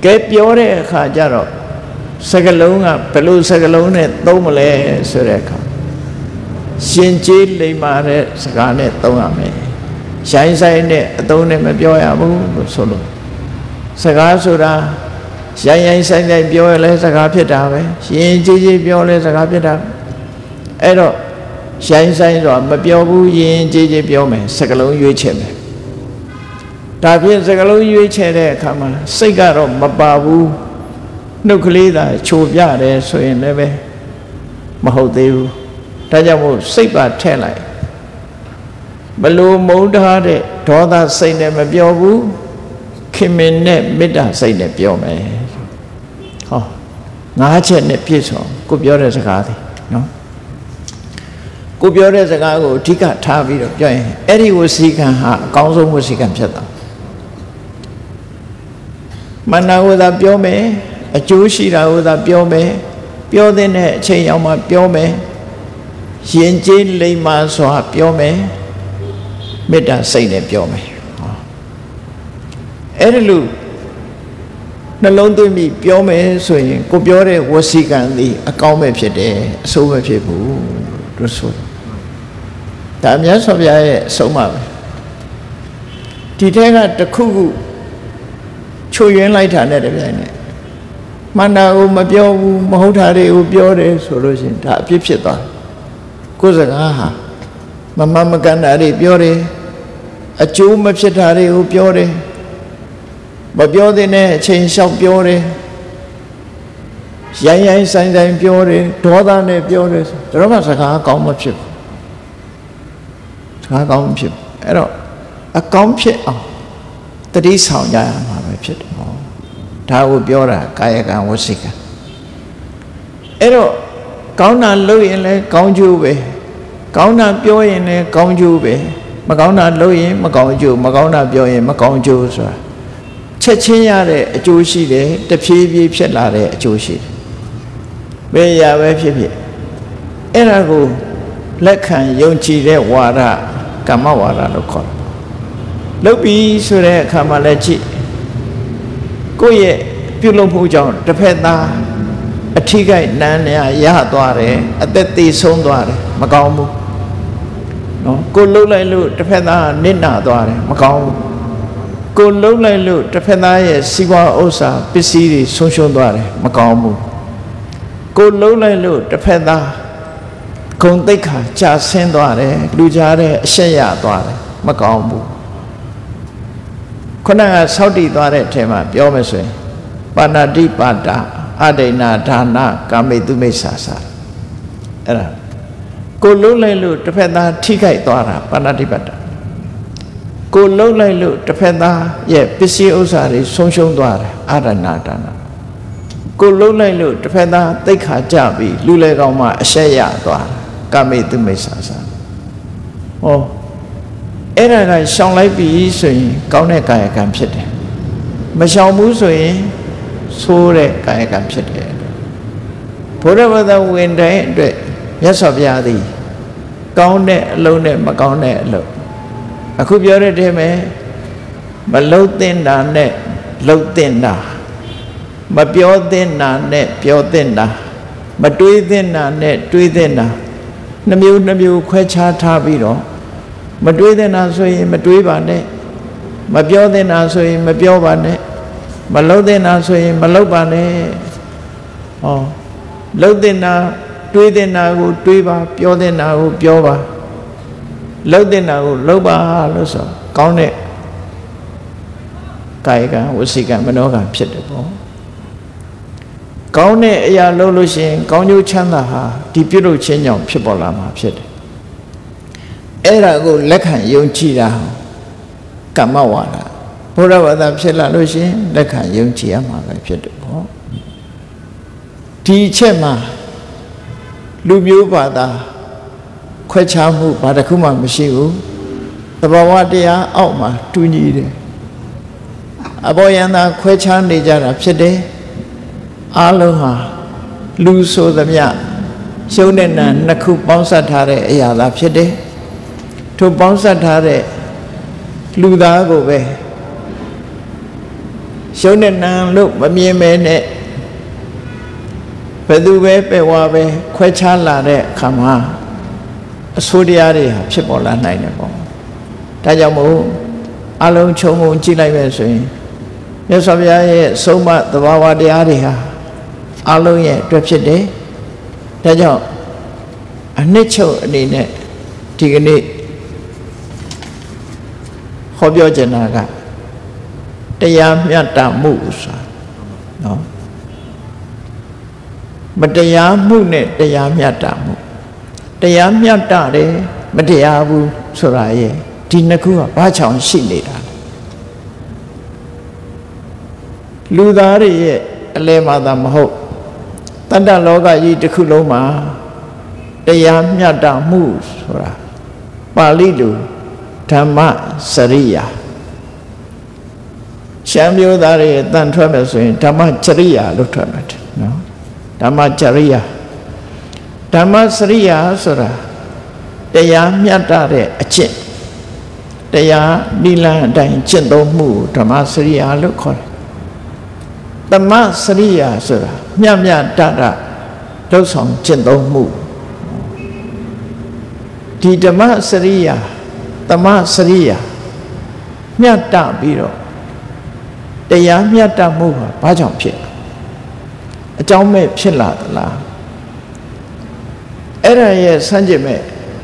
ကဲပြောတဲ့အခါကျတော့စကလုံးကဘယ်လိုစကလုံးနဲ့သုံးမလဲဆိုတဲ့အခါရှင်ကျေးလိမ္မာတဲ့စကားနဲ့သုံးရမယ်ရိုင်းဆိုင်နဲ့အသုံးနဲ့မပြောရဘူးလို့ဆိုလို့စကားဆိုတာရိုင်းရိုင်းဆိုင်ဆိုင်ပြောရလဲစကားဖြစ်တာပဲရှင်ကျေးကျေးပြောလဲစကားဖြစ်တာအဲ့တော့ရိုင်းဆိုင်ဆိုတာမပြောဘူးရင်ကျေးကျေးပြောမယ်စကလုံးရွေးချယ်မယ်ဒါဖြင့်စကလုံးရွေးချယ်တဲ့အခါမှာစိတ်ကတော့မပါဘူးနှုတ်ကလေးသာချိုပြတယ်ဆိုရင်လည်းပဲမဟုတ်သေးဘူးဒါကြောင့်မို့စိတ်ပါထည့်လိုက်ဘလို့မုန်းထားတဲ့ဒေါသစိတ်နဲ့မပြောဘူးခင်မင်နဲ့မေတ္တာစိတ်နဲ့ပြောမယ်ဟော၅ချက်နဲ့ပြည့်စုံကိုပြောတဲ့စကားတွေနော်ကိုပြောတဲ့စကားကိုအဓိကထားပြီးတော့ပြောရင်အဲ့ဒီဝစီကံဟာအကောင်းဆုံးဝစီကံဖြစ်တာမနာဝသာပြောမယ်အကျိုးရှိတာဝသာပြောမယ်ပြောတဲ့အချိန်ရောက်မှပြောမယ်ရင်ကျေးလိမ္မာစွာပြောမယ်မေတ္တာစိတ်နဲ့ပြောမယ်အဲ့ဒီလိုနှလုံးသွင်းပြီးပြောမယ်ဆိုရင်ကိုပြောတဲ့ဝစီကံသည်အကောင်းပဲဖြစ်တယ်အဆိုးမဖြစ်ဘူးလို့ဆိုဒါမြတ်စွာဘုရားရဲ့အဆုံးအမပဲဒီထဲကတစ်ခုခုချိုးယွင်းလိုက်တာနဲ့တပြိုင်နက်မန္တာကိုမပြောဘူးမဟုတ်တာတွေကိုပြောတယ်ဆိုလို့ရှိရင်ဒါအပြစ်ဖြစ်သွားကိုယ်စကားဟာမမမကန်တာတွေပြောတယ်အကျိုးမဖြစ်တာတွေကိုပြောတယ်မပြောတဲ့အချိန်လျှောက်ပြောတယ်ရိုင်းရိုင်းဆိုင်ဆိုင်ပြောတယ်ဒေါသနဲ့ပြောတယ်ဒါတော့မှစကားကောင်းမဖြစ်ဘူးစကားကောင်းမဖြစ်ဘူးအဲ့တော့အကောင်းဖြစ်အောင်တတိဆောင်ကြရမှာပဲဖြစ်တယ်ဟောဒါကိုပြောတာကာယကံဝစီကံအဲ့တော့ကောင်းတာလုပ်ရင်လည်းကောင်းကျိုးပဲကောင်းတာပြောရင်လည်းကောင်းကျိုးပဲမကောင်းတာလုပ်ရင်မကောင်းကျိုးမကောင်းတာပြောရင်မကောင်းကျိုးဆိုတာချက်ချင်းရတဲ့အကျိုးရှိတယ်တဖြည်းဖြည်းဖြစ်လာတဲ့အကျိုးရှိတယ်ဘယ်ရာပဲဖြစ်ဖြစ်အဲ့ဒါကိုလက်ခံယုံကြည်တဲ့ဝါဒကမ္မဝါဒလို့ခေါ်တယ်လုပ်ပြီးဆိုတဲ့အခါမှာလည်းကြည့်ကိုယ့်ရဲ့ပြုလုပ်မှုကြောင့်တစ်ဖက်သားအထီးကိုက်နန်းနေရသွားတယ်အသက်သေးဆုံးသွားတယ်မကောင်းဘူးနော်ကိုလှုပ်လိုက်လို့တစ်ဖက်သားနစ်နာသွားတယ်မကောင်းဘူးကိုလှုပ်လိုက်လို့တစ်ဖက်သားရဲ့စီးပွားဥစ္စာပစ္စည်းတွေဆုံးရှုံးသွားတယ်မကောင်းဘူးကိုလှုပ်လိုက်လို့တစ်ဖက်သားဂုဏ်သိက္ခာကျဆင်းသွားတယ်လူကြားတဲ့အရှက်ရသွားတယ်မကောင်းဘူးခုနကဆောက်တည်သွားတဲ့အထက်မှာပြောမယ်ဆိုရင်ပါဏာတိပါဒအဒိဏဒါနကာမိတုမိစ္ဆာစာအဲ့ဒါကိုလုံးလိုက်လို့တစ်ဖက်သားထိခိုက်သွားတာပါဏာတိပါဒကိုလုံးလိုက်လို့တစ်ဖက်သားရဲ့ပစ္စည်းဥစ္စာတွေဆုံးရှုံးသွားတယ်အဒိဏဒါနကိုလုံးလိုက်လို့တစ်ဖက်သားသိက္ခာကျပြီးလူလေကောင်မှအရှက်ရသွားတယ်ကာမိတုမိစ္ဆာစာဟောအဲ့ဒါကရှောင်လိုက်ပြီဆိုရင်ကောင်းတဲ့ကာယကံဖြစ်တယ်မရှောင်ဘူးဆိုရင်ဆိုးတဲ့ကာယကံဖြစ်တယ်ဘုရားဘာသာဝင်တဲ့အတွက်မြတ်စွာဘုရားသည်ကောင်းတဲ့အလုံးနဲ့မကောင်းတဲ့အလုံးအခုပြောတဲ့တည်းမှာမလှုပ်သင့်တာနဲ့လှုပ်သင့်တာမပြောသင့်တာနဲ့ပြောသင့်တာမတွေးသင့်တာနဲ့တွေးသင့်တာနှမျိုးခွဲခြားထားပြီးတော့မတွေးသင့်တာဆိုရင်မတွေးပါနဲ့မပြောသင့်တာဆိုရင်မပြောပါနဲ့မလှုပ်သင့်တာဆိုရင်မလှုပ်ပါနဲ့ဟောလှုပ်သင့်တာတွေးသင့်တာကိုတွေးပါပြောသင့်တာကိုပြောပါလှုပ်သင့်တာကိုလှုပ်ပါလို့ဆိုကောင်းတဲ့ကာယကံဝစီကံမနောကံဖြစ်တယ်ပေါ့ကောင်းတဲ့အရာလုပ်လို့ရှိရင်ကောင်းကျိုးချမ်းသာဟာဒီပြုလုပ်ခြင်းကြောင့်ဖြစ်ပေါ်လာမှာဖြစ်တယ်အဲ့ဒါကိုလက်ခံယုံကြည်တာကမ္မဝါဒဘုရားဘာသာဖြစ်လာလို့ရှိရင်လက်ခံယုံကြည်ရမှာပဲဖြစ်တယ်ပေါ့ဒီအချက်မှာလူမျိုးဘာသာခွဲခြားမှုဘာတစ်ခုမှမရှိဘူးသဘာဝတရားအောက်မှာတူညီတယ်အဘောယံသာခွဲခြားနေကြတာဖြစ်တယ်အားလုံးဟာလူဆိုသမျှရှုံးတဲ့နာနှစ်ခုပေါင်းစပ်ထားတဲ့အရာသာဖြစ်တယ်ထိုပေါင်းစပ်ထားတဲ့လူသားကိုပဲရှုံးတဲ့နာလို့မမြင်မဲနဲ့ဘယ်သူပဲပဲဝါပဲခွဲခြားလာတဲ့အခါမှာအဆိုးတရားတွေဟာဖြစ်ပေါ်လာနိုင်တယ်ပေါ့ဒါကြောင့်မို့အလုံးခြုံငုံကြည့်လိုက်မယ်ဆိုရင်မြတ်စွာဘုရားရဲ့ဆုံးမသဘာဝတရားတွေဟာအလုံးရဲ့အတွက်ဖြစ်တယ်ဒါကြောင့်အနှစ်ချုပ်အနေနဲ့ဒီကနေ့ဟောပြောချင်တာကတရားမျှတမှုဆိုတာနော်မတရားမှုနဲ့တရားမျှတမှုတရားမျှတတယ်မတရားဘူးဆိုတာရဲ့ဒီနှစ်ခုကဘာကြောင့်ရှိနေတာလဲလူသားတွေရဲ့အလဲမှာသာမဟုတ်တဏ္ဍလောကကြီးတစ်ခုလုံးမှာတရားမျှတမှုဆိုတာပါဠိလိုဓမ္မစရိယာရှမ်းမျိုးသားတွေအတန်ထွက်မယ်ဆိုရင်ဓမ္မจริယာလို့ထွက်မှာတယ်နော်ဓမ္မจริယာဓမ္မစရိယာဆိုတာတရားမျှတတဲ့အကျင့်တရားနိလန်းအတိုင်းကျင့်သုံးမှုဓမ္မစရိယာလို့ခေါ်တယ်သမ္မစရိယာဆိုတာမျှမျှတတလုပ်ဆောင်ကျင့်သုံးမှုဒီဓမ္မစရိယာသမ္မစရိယာမျှတပြီးတော့တရားမျှတမှုဟာဘာကြောင့်ဖြစ်အကြောင်းမဲ့ဖြစ်လာသလားအဲ့ဒါရဲ့ဆန့်ကျင်မဲ့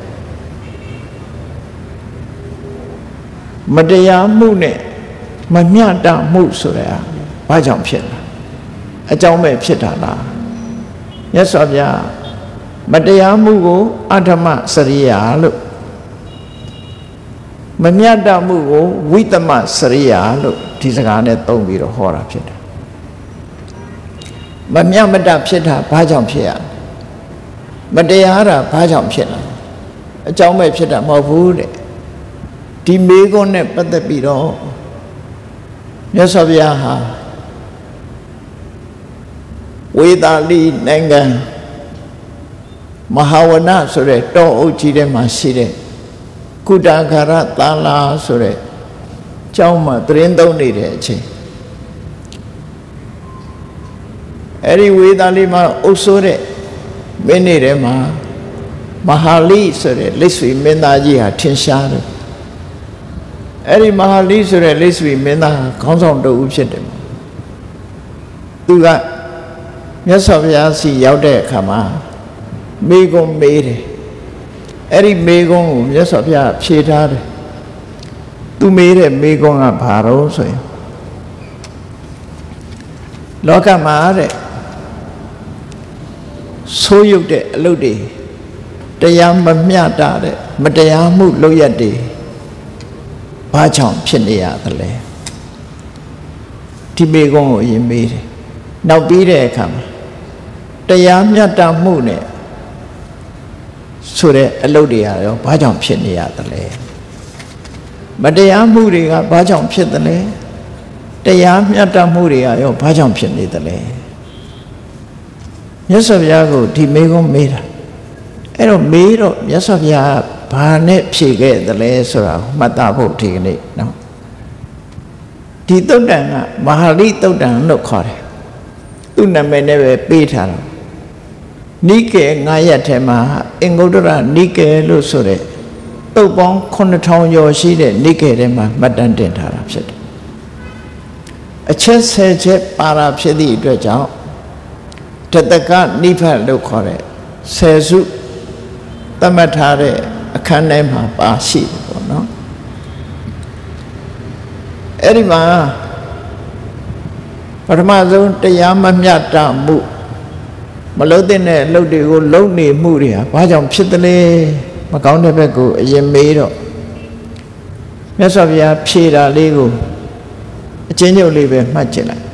မတရားမှုနဲ့မမျှတမှုဆိုတဲ့ဘာကြောင့်ဖြစ်လာအကြောင်းမဲ့ဖြစ်တာလားမြတ်စွာဘုရားမတရားမှုကိုအဓမ္မစရိယာလို့မမျှတမှုကိုဝိသမစရိယာလို့ဒီစကားနဲ့သုံးပြီးတော့ဟောတာဖြစ်တယ်မမျှမတဖြစ်တာဘာကြောင့်ဖြစ်ရမတရားတာဘာကြောင့်ဖြစ်လာအကြောင်းမဲ့ဖြစ်တာမဟုတ်ဘူးတဲ့ဒီမေခွန်းနဲ့ပတ်သက်ပြီးတော့မြတ်စွာဘုရားဟာဝေသာလိနိုင်ငံမဟာဝနဆိုတဲ့တောအုပ်ကြီးထဲမှာရှိတဲ့ကုတ္တခါရသာလာဆိုတဲ့ကျောင်းမှာသတင်းသုံးနေတဲ့အချိန်အဲ့ဒီဝေသာလိမှာအုပ်စိုးတဲ့မင်းတွေထဲမှာမဟာလိဆိုတဲ့လက်ဆွေမင်းသားကြီးဟာထင်ရှားတယ်အဲ့ဒီမဟာလိဆိုတဲ့လက်ဆွေမင်းသားခေါင်းဆောင်တဦးဖြစ်တယ်သူကမြတ်စွာဘုရားစီရောက်တဲ့အခါမှာမေကွန်းမေးတယ်အဲ့ဒီမေကွန်းကိုမြတ်စွာဘုရားဖြေထားတယ်သူမေးတဲ့မေကွန်းကဘာတော့ဆိုရင်လောကမှာတဲ့ဆိုးရုပ်တဲ့အလုပ်တွေတရားမမျှတတဲ့မတရားမှုလုပ်ရက်တွေဘာကြောင့်ဖြစ်နေရသလဲဒီမေကွန်းကိုအရင်မေးတယ်နောက်ပြီးတဲ့အခါမှာတရားမျှတမှုနဲ့ဆိုတဲ့အလုပ်တွေရောဘာကြောင့်ဖြစ်နေရသလဲမတရားမှုတွေကဘာကြောင့်ဖြစ်သလဲတရားမျှတမှုတွေကရောဘာကြောင့်ဖြစ်နေသလဲမြတ်စွာဘုရားကိုဒီမေခွန်းမေးတာအဲ့တော့မေးတော့မြတ်စွာဘုရားဘာနဲ့ဖြေခဲ့သလဲဆိုတာမှတ်သားဖို့ဒီကနေ့နော်ဒီသုတ်တန်ကမဟာလိသုတ်တန်လို့ခေါ်တယ်သူ့နာမည်နဲ့ပဲပေးထားတာနိကေ9ရက်ထဲမှာအင်္ဂုတ္တရနိကေလို့ဆိုတဲ့တုတ်ပေါင်း9000ကျော်ရှိတဲ့နိကေထဲမှာမှတ်တမ်းတင်ထားတာဖြစ်တယ်အချက်10ချက်ပါတာဖြစ်သည့်အတွက်ကြောင့်တတကနိဗ္ဗာန်လို့ခေါ်တဲ့10စုသတ်မှတ်ထားတဲ့အခန်းထဲမှာပါရှိတယ်ပေါ့နော်အဲ့ဒီမှာပထမဆုံးတရားမမျှတမှုမလုံးတဲ့အလုပ်တွေကိုလုပ်နေမှုတွေဟာဘာကြောင့်ဖြစ်သလဲမကောင်းတဲ့ဘက်ကိုအရင်မေးတော့မြတ်စွာဘုရားဖြေတာလေးကိုအချင်းချင်းလေးပဲမှတ်ကြည့်လိုက်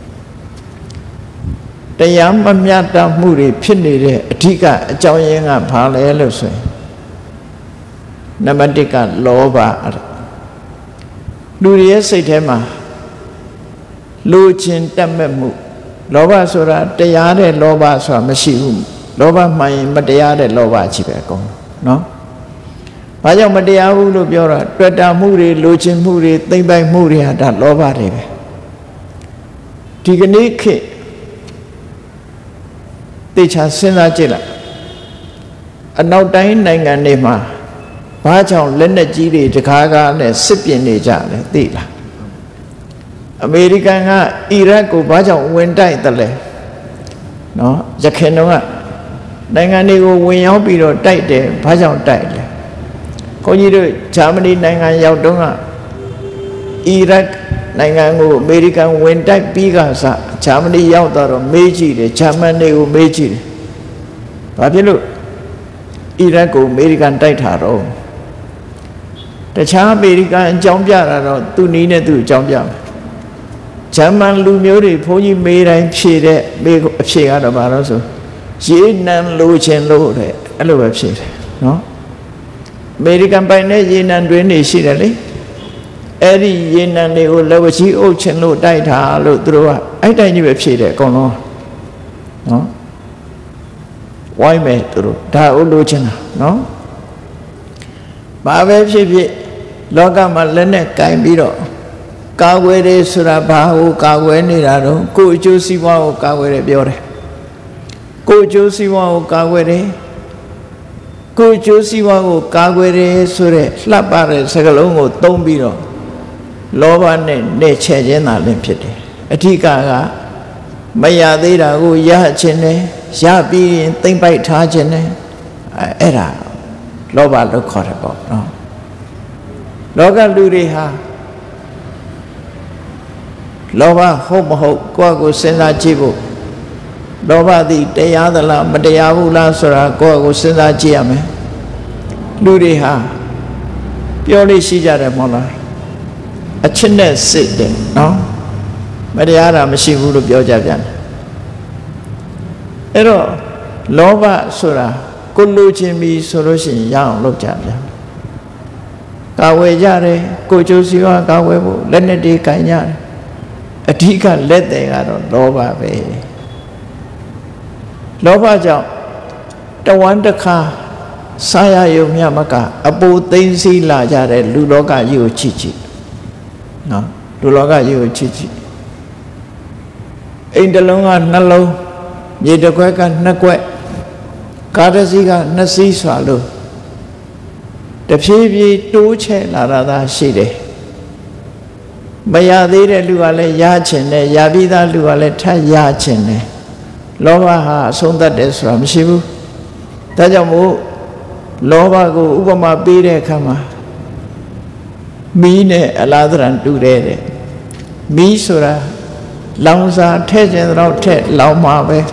တရားမမျှတမှုတွေဖြစ်နေတဲ့အဓိကအကြောင်းရင်းကဘာလဲလို့ဆိုရင်နံပါတ်1ကလောဘလူတွေရဲ့စိတ်ထဲမှာလူချင်းတက်မဲ့မှုလောဘဆိုတာတရားတဲ့လောဘဆိုတာမရှိဘူးလောဘမှန်ရင်မတရားတဲ့လောဘကြီးပဲအကုန်နော်ဘာကြောင့်မတရားဘူးလို့ပြောတာတွေ့တာမှုတွေလူချင်းမှုတွေသိမ့်ပိုက်မှုတွေဟာဒါလောဘတွေပဲဒီကနေ့ခေတ်တေချာစဉ်းစားကြည့်လိုက်အနောက်တိုင်းနိုင်ငံတွေမှာဘာကြောင့်လက်နက်ကြီးတွေတကားကားနဲ့စစ်ပြင်နေကြလဲသိလားအမေရိကန်ကအီရတ်ကိုဘာကြောင့်ဝင်တိုက်တယ်လဲနော်ရခိုင်တော့ကနိုင်ငံတွေကိုဝင်ရောက်ပြီးတော့တိုက်တယ်ဘာကြောင့်တိုက်လဲခွန်ကြီးတို့ဂျာမနီနိုင်ငံရောက်တော့ကအီရတ်နိုင်ငံကိုအမေရိကန်ဝင်တိုက်ပြီးကစားဂျာမနီရောက်တော့မေးကြည့်တယ်ဂျာမန်တွေကိုမေးကြည့်တယ်ဘာဖြစ်လို့အီရတ်ကိုအမေရိကန်တိုက်တာတော့တခြားအမေရိကန်အကြောင်းပြတာတော့သူ့နီးနဲ့သူ့အကြောင်းပြမယ်ဂျာမန်လူမျိုးတွေဘုန်းကြီးမေးတိုင်းဖြေတဲ့မေးအဖြေကတော့ဘာလို့ဆိုရေနံလိုချင်လို့တဲ့အဲ့လိုပဲဖြေတယ်နော်အမေရိကန်ပိုင်တဲ့ရေနံတွင်းတွေရှိတယ်လေအဲ့ဒီရေနံတွေကိုလက်ဝကြီးအုပ်ချင်လို့တိုက်တာလို့သူတို့ကအဲ့တိုင်းကြီးပဲဖြေတယ်အကုန်လုံးနော်ဝိုင်းမယ်သူတို့ဒါအုပ်လို့ချင်တာနော်ဘာပဲဖြစ်ဖြစ်လောကမှာလက်နဲ့ကင်ပြီးတော့ကာကွယ်တယ်ဆိုတာဘာကိုကာကွယ်နေတာတော့ကိုယ်အကျိုးစီးပွားကိုကာကွယ်တယ်ပြောတယ်ကိုယ်အကျိုးစီးပွားကိုကာကွယ်တယ်ကိုယ်အကျိုးစီးပွားကိုကာကွယ်တယ်ဆိုတဲ့လှပတဲ့စကားလုံးကိုသုံးပြီးတော့လောဘနဲ့နှဲ့ချဲ့ခြင်းသာလည်းဖြစ်တယ်အဓိကမရသေးတာကိုရခြင်းနဲ့ရပြီးရင်သိမ့်ပိုက်ထားခြင်းနဲ့အဲ့ဒါလောဘလို့ခေါ်တယ်ပေါ့နော်လောကလူတွေဟာလောဘဟုတ်မဟုတ်ကိုယ့်ကိုစဉ်းစားကြည့်ဖို့လောဘသည်တရားသလားမတရားဘူးလားဆိုတာကိုယ့်ကိုစဉ်းစားကြည့်ရမယ်လူတွေဟာပြောလို့ရှိကြတယ်မဟုတ်လားအချစ်နဲ့စိတ်တယ်နော်မတရားတာမရှိဘူးလို့ပြောကြပြန်တယ်အဲ့တော့လောဘဆိုတာကိုလိုချင်ပြီဆိုလို့ရှိရင်ရအောင်လုပ်ကြပြန်ကာဝယ်ကြတယ်ကိုကျိုးစီဝါကာဝယ်ဖို့လက်နဲ့တေးကန်ကြတယ်အဓိကလက်တယ်ကတော့လောဘပဲလောဘကြောင့်တဝမ်းတစ်ခါစားရယုံမြမကအပူသိမ့်စီလာကြတဲ့လူလောကကြီးကိုချစ်ကြည့်နော်လူလောကကြီးကိုချစ်ကြည့်အိမ်တစ်လုံးကနှလုံးမြေတစ်ခွက်ကနှစ်ခွက်ကားတစ်စီးကနှစ်စီးစွာလို့တဖြည်းဖြည်းတိုးချဲ့လာတာသာရှိတယ်မရသေးတဲ့လူကလည်းရချင်တယ်ရပြီးသားလူကလည်းထပ်ရချင်တယ်လောဘဟာအဆုံးသတ်တယ်ဆိုတာမရှိဘူးဒါကြောင့်မို့လောဘကိုဥပမာပေးတဲ့အခါမှာမီးနဲ့အလားတရံတူတယ်တဲ့မီးဆိုတာလောင်စာထည့်ခြင်းတော့ထည့်လောင်မှာပဲ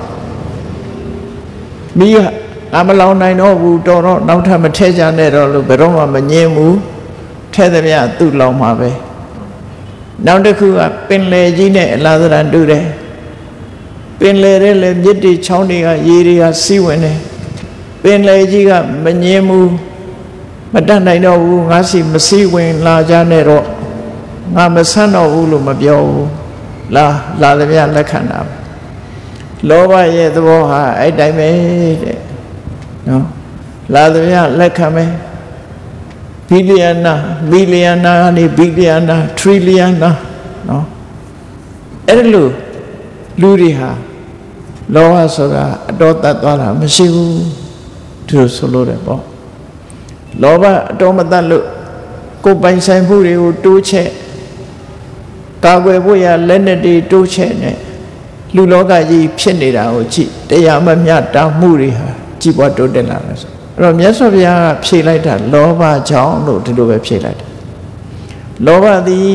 မီးကအမလောင်နိုင်တော့ဘူးတော်တော့နောက်ထပ်မထည့်ကြနဲ့တော့လို့ဘယ်တော့မှမငြင်းဘူးထည့်သမျှသူ့လောင်မှာပဲနောက်တစ်ခုကပင်လယ်ကြီးနဲ့အလားတရံတူတယ်ပင်လယ်ထဲလည်းမြစ်တွေချောင်းတွေကရေတွေကစီးဝင်တယ်ပင်လယ်ကြီးကမငြင်းဘူးမတတ်နိုင်တော့ဘူးငါစီမစီးဝင်လာကြနဲ့တော့ငါမဆန်းတော့ဘူးလို့မပြောဘူးလာသမျှလက်ခံတာလောဘရဲ့သဘောဟာအဲ့တိုင်းပဲတဲ့နော်လာသမျှလက်ခံမယ်ဘီလီယံနာကနေဘီလီယံနာထရီလီယံနာနော်အဲ့လိုလူတွေဟာလောဘဆိုတာအတော်တတ်သွားတာမရှိဘူးသူတို့ဆိုလို့တယ်ပေါ့လောဘအတော်မတတ်လို့ကိုယ်ပိုင်ဆိုင်မှုတွေကိုတိုးချဲ့ကာကွယ်ဖို့ရလက်နဲ့တွေတိုးချဲ့နေလူလောကကြီးဖြစ်နေတာကိုကြည့်တရားမမျှတမှုတွေဟာကြီးပွားတိုးတက်လာတယ်ဆိုအဲ့တော့မြတ်စွာဘုရားကဖြေလိုက်တာလောဘကြောင့်လို့ဒီလိုပဲဖြေလိုက်တယ်လောဘသည်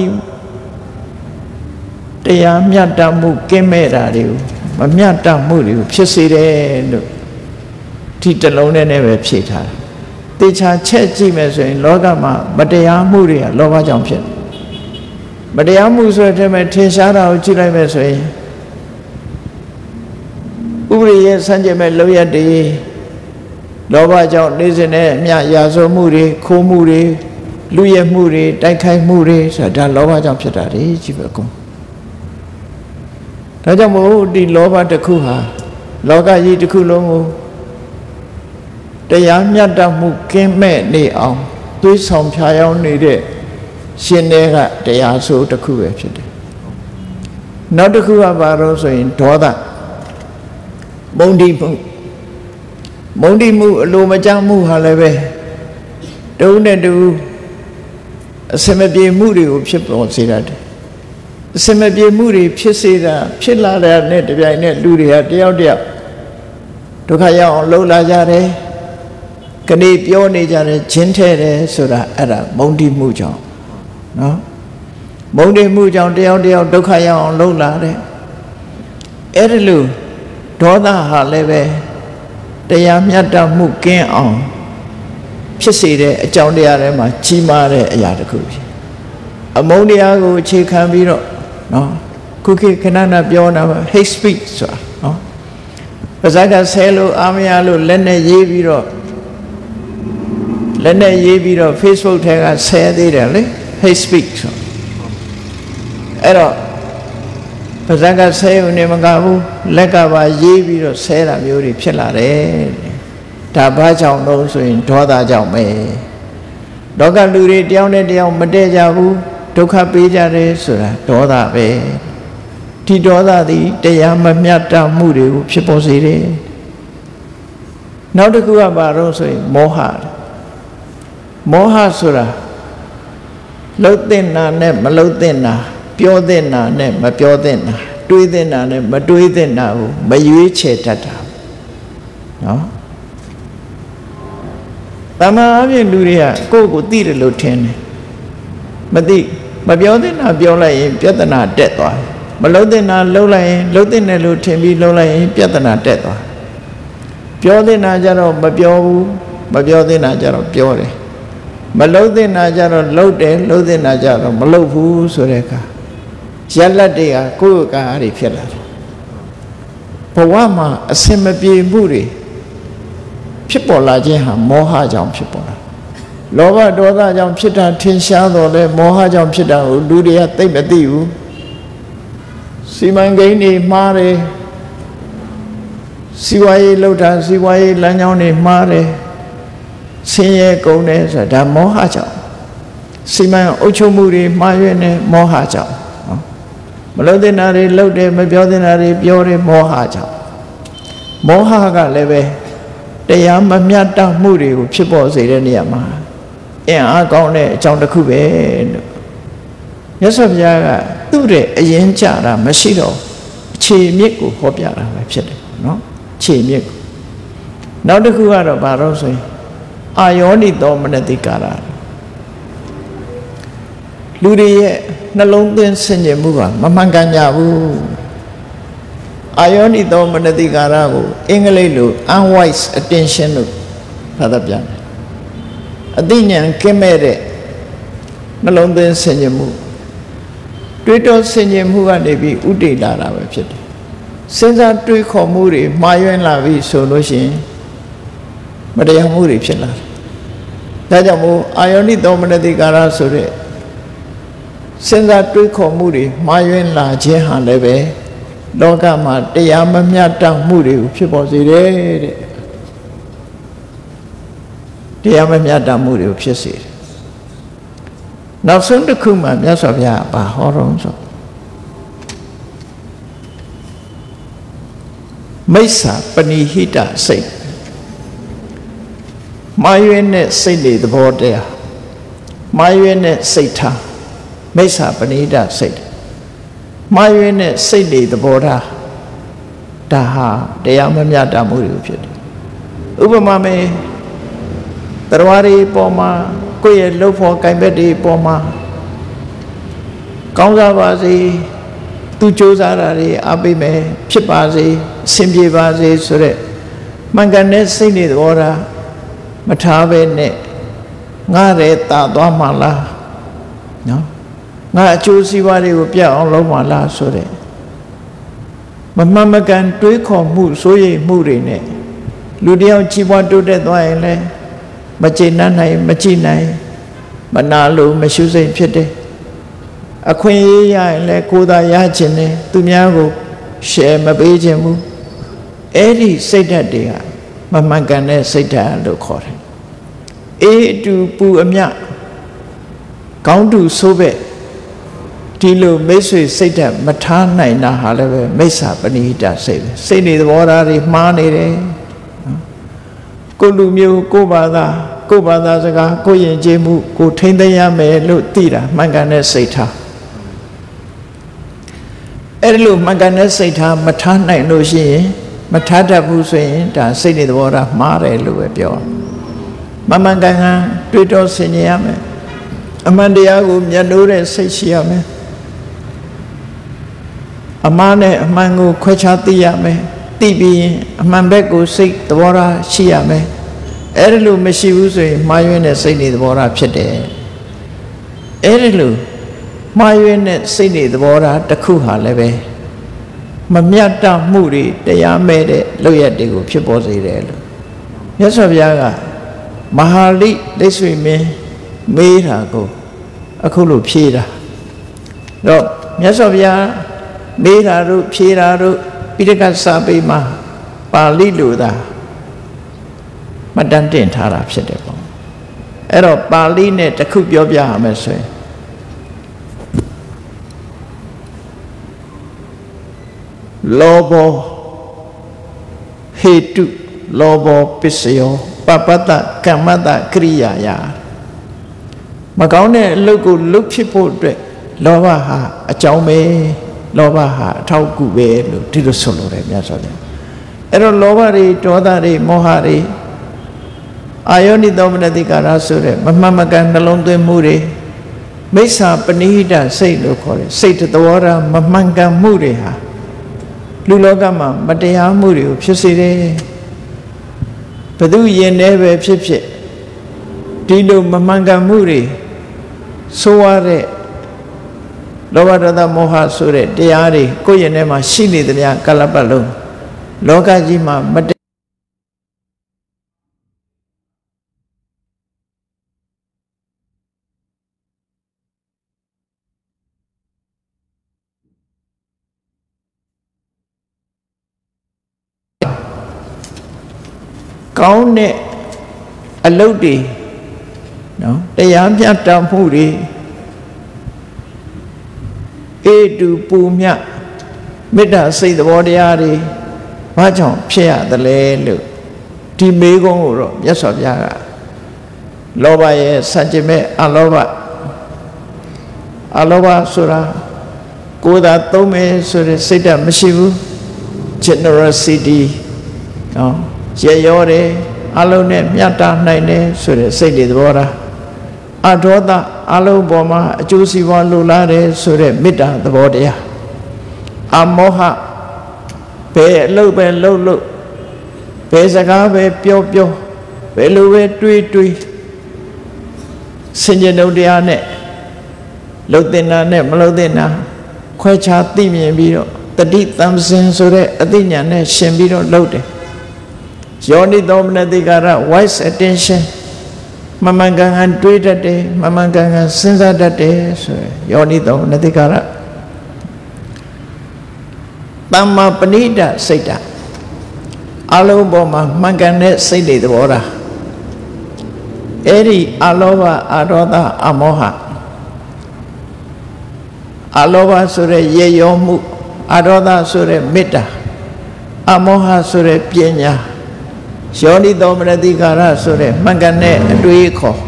တရားမျှတမှုကင်းမဲ့တာတွေကိုမမျှတမှုတွေကိုဖြစ်စေတယ်လို့ဒီတလုံးနဲ့ပဲဖြေထားတယ်တေချာချက်ကြည့်မယ်ဆိုရင်လောကမှာမတရားမှုတွေကလောဘကြောင့်ဖြစ်တယ်မတရားမှုဆိုတဲ့မှာထင်ရှားတာကိုကြည့်လိုက်မယ်ဆိုရင်ဥပရိရဲ့စံကြယ်မဲ့လောက်ရတည်းလောဘကြောင့်နေစဉ်နဲ့အမြရာဇဝမှုတွေခိုးမှုတွေလူရဲမှုတွေတိုက်ခိုက်မှုတွေဆိုတာဒါလောဘကြောင့်ဖြစ်တာလေကြည့်ပဲကုန်ဒါကြောင့်မို့ဒီလောဘတစ်ခုဟာလောကကြီးတစ်ခုလုံးကိုတရားမျှတမှုကင်းမဲ့နေအောင်သွေးဆောင်ဖြာယောင်းနေတဲ့ရှင်တွေကတရားဆိုတစ်ခုပဲဖြစ်တယ်နောက်တစ်ခုကဘာလို့ဆိုရင်ဒေါသမုန်းတိမှုအလိုမကျမှုဟာလည်းပဲတုံးနဲ့တူအစမပြေမှုတွေကိုဖြစ်ပေါ်စေတယ်အစမပြေမှုတွေဖြစ်စေတာဖြစ်လာတဲ့နဲ့တပြိုင်နက်လူတွေကတယောက်ဒုက္ခရောက်အောင်လှုပ်လာကြတယ်ကနေပြောနေကြတယ်ချင်းထဲတယ်ဆိုတာအဲ့ဒါမုန်းတိမှုကြောင့်နော်မုန်းတိမှုကြောင့်တယောက်ဒုက္ခရောက်အောင်လှုပ်လာတယ်အဲ့ဒီလိုဒေါသဟာလည်းပဲတရားမျှတမှုကင်းအောင်ဖြစ်စေတဲ့အကြောင်းတရားတွေမှာကြီးမားတဲ့အရာတစ်ခုဖြစ်အမုန်းတရားကိုအခြေခံပြီးတော့နော်ခုခေတ်ခဏပြောတာ hate speech ဆိုတာနော်ပါဇက်ကဆဲလို့အာမရလို့လက်နဲ့ရေးပြီးတော့Facebook ထဲကဆဲသေးတယ်လေ hate speech ဆိုအဲ့တော့ပါဇက်ကဆဲုံနေမကဘူးလက်ကပါရေးပြီးတော့ဆဲတာမျိုးတွေဖြစ်လာတယ်ဒါဘာကြောင့်လို့ဆိုရင်ဒေါသကြောင့်ပဲလောကလူတွေတယောက်နဲ့တယောက်မတည့်ကြဘူးဒုက္ခပေးကြတယ်ဆိုတာဒေါသပဲဒီဒေါသသည်တရားမမျှတမှုတွေကိုဖြစ်ပေါ်စေတယ်နောက်တစ်ခုကဘာလို့ဆိုရင်မောဟဆိုတာလှုပ်တဲ့နာနဲ့မလှုပ်တဲ့နာပြောတဲ့နာနဲ့မပြောတဲ့နာတွေးတဲ့နာနဲ့မတွေးတဲ့နာကိုမရွေးချယ်တတ်တာနော်တမန်အပြင်လူတွေကကိုယ့်ကိုသိတယ်လို့ထင်တယ်မသိမပြောတဲ့နာပြောလိုက်ရင်ပြဿနာတက်သွားတယ်မလှုပ်တဲ့နာလှုပ်လိုက်ရင်လှုပ်တဲ့နယ်လို့ထင်ပြီးလှုပ်လိုက်ရင်ပြဿနာတက်သွားပြောတဲ့နာကြတော့မပြောဘူးမပြောတဲ့နာကြတော့ပြောတယ်မလှုပ်တဲ့နာကြတော့လှုပ်တယ်လှုပ်တဲ့နာကြတော့မလှုပ်ဘူးဆိုတဲ့အခါရလတ်တွေကကိုယ့်ကားတွေဖြစ်လာတယ်ဘဝမှာအစင်မပြေမှုတွေဖြစ်ပေါ်လာခြင်းဟာမောဟကြောင့်ဖြစ်ပေါ်လာလောဘဒေါသကြောင့်ဖြစ်တာထင်ရှားတော့လေမောဟကြောင့်ဖြစ်တာကိုလူတွေကသိမသိဘူးစီမံကိန်းတွေမှားတယ်စီဝါရေးလှုပ်တာစီဝါရေးလမ်းကြောင်းတွေမှားတယ်ဆင်းရဲကုန်တယ်ဆိုတာဒါမောဟကြောင့်စီမံအုပ်ချုပ်မှုတွေမှားရွံ့နေမောဟကြောင့်နော်မလှုပ်တဲ့နာတွေလှုပ်တယ်မပြောတဲ့နာတွေပြောတယ်မောဟကြောင့်မောဟကလည်းပဲတရားမမျှတမှုတွေကိုဖြစ်ပေါ်စေတဲ့နေရာမှာအင်အားကောင်းတဲ့အကြောင်းတစ်ခုပဲလို့မြတ်စွာဘုရားကသူ့ရဲ့အရင်ကြတာမရှိတော့အခြေမြစ်ကိုဟောပြတာပဲဖြစ်တယ်နော်အခြေမြစ်ကိုနောက်တစ်ခုကတော့ဘာလို့ဆိုရင်အာယောနိသောမနတိကာရလူတွေရဲ့နှလုံးသွင်းဆင်ခြင်မှုကမမှန်ကန်ကြဘူးအာယောနိသောမနတိကာရကိုအင်္ဂလိပ်လို unwise attention လို့ဘာသာပြန်တယ်အသိဉာဏ်ကင်းမဲ့တဲ့နှလုံးသွင်းဆင်ခြင်မှုတွေးတောဆင်ခြင်မှုကနေပြီးဥတည်လာတာပဲဖြစ်တယ်စဉ်းစားတွေးခေါ်မှုတွေမှားယွင်းလာပြီဆိုလို့ရှိရင်မတရားမှုတွေဖြစ်လာတယ်ဒါကြောင့်မို့အာယောနိသောမနတိကာရဆိုတဲ့စဉ်းစားတွေးခေါ်မှုတွေမှားယွင်းလာခြင်းဟာလည်းပဲလောကမှာတရားမမျှတမှုတွေကိုဖြစ်ပေါ်စေတယ်တဲ့တရားမမျှတမှုတွေကိုဖြစ်စေတယ်နောက်ဆုံးတစ်ခုမှမြတ်စွာဘုရားဘာဟောတော့ဆိုမိစ္ဆာပဏိဟိတစိတ်မာယွင်းတဲ့စိတ်တွေသဘောတရားမာယွင်းတဲ့စိတ်ထားမိစ္ဆာပဏိဟိတစိတ်မာယွင်းတဲ့စိတ်တွေသဘောထားဒါဟာတရားမမျှတမှုတွေဖြစ်တယ်ဥပမာမဲ့တရားတွေပေါ်မှာကိုယ့်ရဲ့လှုပ်ဖို့ကံဘက်တွေပေါ်မှာကောင်းစားပါစေသူစ조사တာတွေအားပေးမယ်ဖြစ်ပါစေအဆင်ပြေပါစေဆိုတဲ့မှန်ကန်တဲ့စိတ်တွေသဘောထားမထားပဲနဲ့ငါရဲတာသွားမှလားနော်ငါအကျိုးစီးပွားတွေကိုပြတ်အောင်လုပ်မှလားဆိုတဲ့မမှန်မကန်တွေးခေါ်မှုစိုးရိမ်မှုတွေနဲ့လူတယောက်ကြီးပွားတိုးတက်သွားရင်လည်းမကျေနပ်နိုင်မကြည်နိုင်မနာလို့မရှုစိတ်ဖြစ်တယ်အခွင့်အရေးရရင်လည်းကိုယ်သာရခြင်းနဲ့သူများကိုရှယ်မပေးခြင်းဘူးအဲ့ဒီစိတ်ဓာတ်တွေကမမှန်ကန်တဲ့စိတ်ဓာတ်လို့ခေါ်တယ်အေးအတူပူအမြကောင်းတူဆိုးပဲဒီလိုမိတ်ဆွေစိတ်ဓာတ်မထားနိုင်တာဟာလည်းပဲမိစ္ဆာပဏိဟိတစိတ်ပဲစိတ်နေသဘောထားတွေမှားနေတယ်ကိုလူမျိုးကိုဘာသာစကားကိုယဉ်ကျေးမှုကိုထိမ့်သိမ်းရမယ်လို့သိတာမှန်ကန်တဲ့စိတ်ထားအဲ့ဒီလိုမှန်ကန်တဲ့စိတ်ထားမထားနိုင်လို့ရှိရင်မထားတတ်ဘူးဆိုရင်ဒါစိတ်နေသဘောထားမှားတယ်လို့ပဲပြောမှန်ကန်တွေးတောဆင်ခြင်ရမယ်အမှန်တရားကိုမျက်နှိုးတဲ့စိတ်ရှိရမယ်အမှားနဲ့အမှန်ကိုခွဲခြားသိရမယ်သိပြီးရင်အမှန်ဘက်ကိုစိတ်သဘောထားရှိရမယ်အဲ့ဒီလိုမရှိဘူးဆိုရင်မှားယွင်းတဲ့စိတ်နေသဘောထားဖြစ်တယ်အဲ့ဒီလိုမှားယွင်းတဲ့စိတ်နေသဘောထားတစ်ခုဟာလည်းပဲမမြတ်တမှုတွေတရားမဲ့တဲ့လုပ်ရက်တွေကိုဖြစ်ပေါ်စေတယ်လို့မြတ်စွာဘုရားကမဟာလိလိဆွေမင်းမေးတာကိုအခုလိုဖြေတာတော့မြတ်စွာဘုရားမေးတာတို့ဖြေတာတို့ပိဋကစာပေမှာပါဠိလိုသာမှတ်တမ်းတင်ထားတာဖြစ်တယ်ပေါ့အဲ့တော့ပါဠိနဲ့တစ်ခုပြောပြရမယ်ဆိုရင်လောဘောဟေတုလောဘောပစ္စယောပပတ္တကမ္မတ္တကရိယာယမကောင်းတဲ့အလုပ်ကိုလုပ်ဖြစ်ဖို့အတွက်လောဘဟာအကြောင်းပဲလောဘဟာအထောက်အကူပဲလို့ဒီလိုဆိုလိုတယ်မြတ်စွာဘုရားအဲ့တော့လောဘတွေဒေါသတွေမောဟတွေအာယောနိသောမနတိကာရဆိုတဲ့မမှန်မကန်နှလုံးသွင်းမှုတွေမိစ္ဆာပဏိဟိတစိတ်လို့ခေါ်တယ်စိတ်သဘောထားမမှန်ကန်မှုတွေဟာလူလောကမှာမတရားမှုတွေကိုဖြစ်စေတယ်ဘယ်သူယင်နေပဲဖြစ်ဖြစ်ဒီလိုမမှန်ကန်မှုတွေဆိုရတဲ့လောဘဒေါသမောဟဆိုတဲ့တရားတွေကိုယ့်ရင်ထဲမှာရှိနေသမျှကာလပတ်လုံးလောကကြီးမှာမကောင်းတဲ့အလုပ်တွေနော်တရားမျှတမှုတွေအေတူပူမြမေတ္တာစိတ်သဘောတရားတွေဘာကြောင့်ဖြစ်ရသလဲလို့ဒီမေးခွန်းကိုတော့မြတ်စွာဘုရားကလောဘရဲ့စัจ မဲ့အလောဘဆိုတာကိုယ်သာသုံးမယ်ဆိုတဲ့စိတ်ဓာတ်မရှိဘူး generosity နော်ရေရောတယ်အလုံးနဲ့မြတ်တာနိုင်တယ်ဆိုတဲ့စိတ်တွေသဘောထားအဒေါသအလုံးပေါ်မှာအကျိုးစီးပွားလိုလားတယ်ဆိုတဲ့မေတ္တာသဘောတရားအမောဟဘယ်အလုပ်ပဲလုပ်ဘယ်စကားပဲပြောဘယ်လိုပဲတွေးစင်ကြယ်လုံးတရားနဲ့လှုပ်တင်တာနဲ့မလှုပ်တင်တာခွဲခြားသိမြင်ပြီးတော့တတိတံစင်ဆိုတဲ့အသိဉာဏ်နဲ့ရှင်ပြီးတော့လှုပ်တယ်ယောနိသောမနတိကာရ wise attention မမှန်ကန်တွေးတတ်တယ်မမှန်ကန်စဉ်းစားတတ်တယ်ဆိုရယ်ယောနိသောမနတိကာရသမ္မာပဏိတစိတ်ဓာတ်အလုံးပေါ်မှာမှန်ကန်တဲ့စိတ်တွေသဘောထားအဲ့ဒီအလောဘအဒေါသအမောဟအလောဘဆိုတဲ့ရေရောမှုအဒေါသဆိုတဲ့မေတ္တာအမောဟဆိုတဲ့ပညာယောနိသောမနတိကာရဆိုတဲ့မှန်ကန်တဲ့အတွေးခေါ်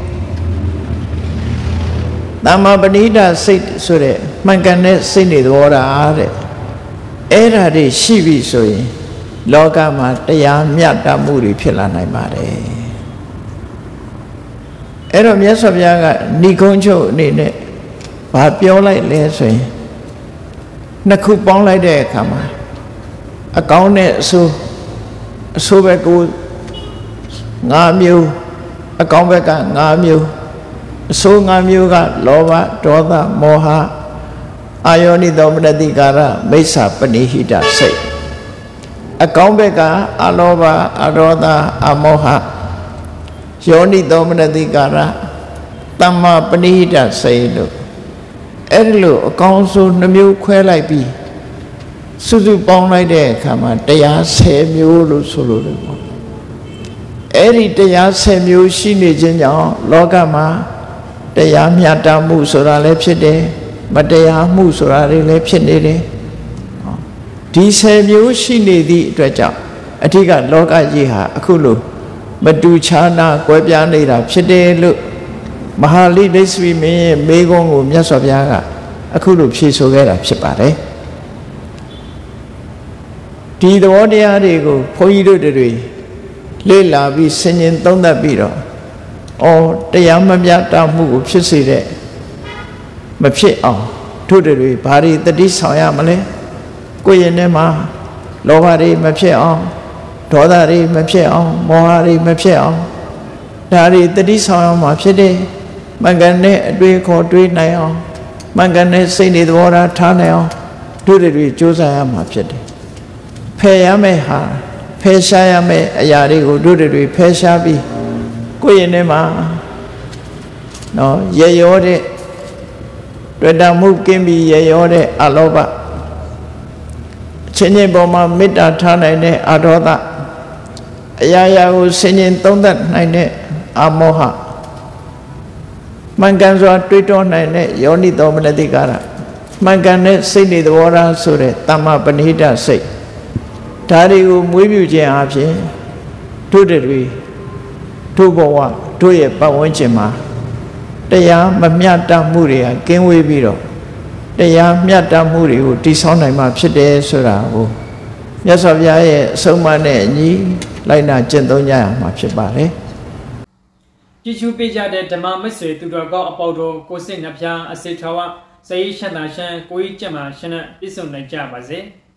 သမ္မာပဏိတစိတ်ဆိုတဲ့မှန်ကန်တဲ့စိတ်နေသဘောထားတဲ့အဲ့ဓာတွေရှိပြီဆိုရင်လောကမှာတရားမျှတမှုတွေဖြစ်လာနိုင်ပါတယ်အဲ့တော့မြတ်စွာဘုရားကဏိကုံးချုပ်အနေနဲ့ဘာပြောလိုက်လဲဆိုရင်နှစ်ခုပေါင်းလိုက်တဲ့အခါမှာအကောင်းနဲ့အဆိုးဘက်ကို5မျိုးအကောင်းဘက်က5မျိုးအဆိုး5မျိုးကလောဘဒေါသမောဟအာယောနိသောမနတိကာရမိစ္ဆာပဏိဟိတစိတ်အကောင်းဘက်ကအလောဘအဒေါသအမောဟယောနိသောမနတိကာရသမ္မာပဏိဟိတစိတ်လို့အဲ့ဒီလိုအကောင်းဆုံး2မျိုးခွဲလိုက်ပြီးစုစုပေါင်းလိုက်တဲ့အခါမှာတရား10မျိုးလို့ဆိုလို့တယ်ပေါ့အဲ့ဒီတရား10မျိုးရှိနေခြင်းကြောင့်လောကမှာတရားမျှတမှုဆိုတာလည်းဖြစ်တယ်မတရားမှုဆိုတာတွေလည်းဖြစ်နေတယ်ဒီ10မျိုးရှိနေသည့်အတွက်ကြောင့်အဓိကလောကကြီးဟာအခုလိုမတူခြားနာကွဲပြားနေတာဖြစ်တယ်လို့မဟာလိဒိသီမင်းရဲ့မေခွန်းကိုမြတ်စွာဘုရားကအခုလိုဖြေဆိုခဲ့တာဖြစ်ပါတယ်ဒီသဘောတရားတွေကိုဘုန်းကြီးတို့တွေလေ့လာပြီးဆင်ခြင်သုံးသပ်ပြီးတော့တရားမမျှတမှုကိုဖြစ်စေတဲ့မဖြစ်အောင်တို့တွေဘာတွေတတိဆောင်ရမလဲကိုယ့်ရဲ့ထဲမှာလောဘတွေမဖြစ်အောင်ဒေါသတွေမဖြစ်အောင်မောဟတွေမဖြစ်အောင်ဒါတွေတတိဆောင်ရမှာဖြစ်တယ်မှန်ကန်တဲ့အတွေ့အခေါ်တွေးနိုင်အောင်မှန်ကန်တဲ့စိတ်တွေသဘောထားထားနိုင်အောင်တို့တွေကြိုးစားရမှာဖြစ်တယ်ဖယ်ရမယ့်ဟာဖယ်ရှားရမယ့်အရာတွေကိုတို့တွေဖယ်ရှားပြီးကိုယ့်ရဲ့ထဲမှာရေရောတဲ့တွေ့တာမှုကင်းပြီးရေရောတဲ့အလောဘချင်းချင်းပေါ်မှာမေတ္တာထားနိုင်တဲ့အဒေါသအရာရာကိုဆင်ခြင်သုံးသပ်နိုင်တဲ့အမောဟမှန်ကန်စွာတွေးတောနိုင်တဲ့ယောနိသောမနတိကာရမှန်ကန်တဲ့စိတ်တွေသဘောထားဆိုတဲ့တမ္မပဏိတစိတ်ဒါတွေကိုမွေးမြူခြင်းအပြင်တို့တွေတို့ဘဝတို့ရဲ့ပတ်ဝန်းကျင်မှာတရားမမျှတမှုတွေကကင်းဝေးပြီးတော့တရားမျှတမှုတွေကိုတည်ဆောက်နိုင်မှာဖြစ်တယ်ဆိုတာကိုမြတ်စွာဘုရားရဲ့အဆုံးအမနဲ့အညီလိုက်နာကျင့်သုံးကြရမှာဖြစ်ပါတယ်ကြည်ချူပေးကြတဲ့ဓမ္မမစ္စေသူတော်ကောင်းအပေါတော်ကိုစိတ်နှဖျားအစေထာဝစိတ်ရှမ်းသာရှမ်းကိုကြီးကြက်မှရှမ်းနဲ့ပြည့်စုံနိုင်ကြပါစေ။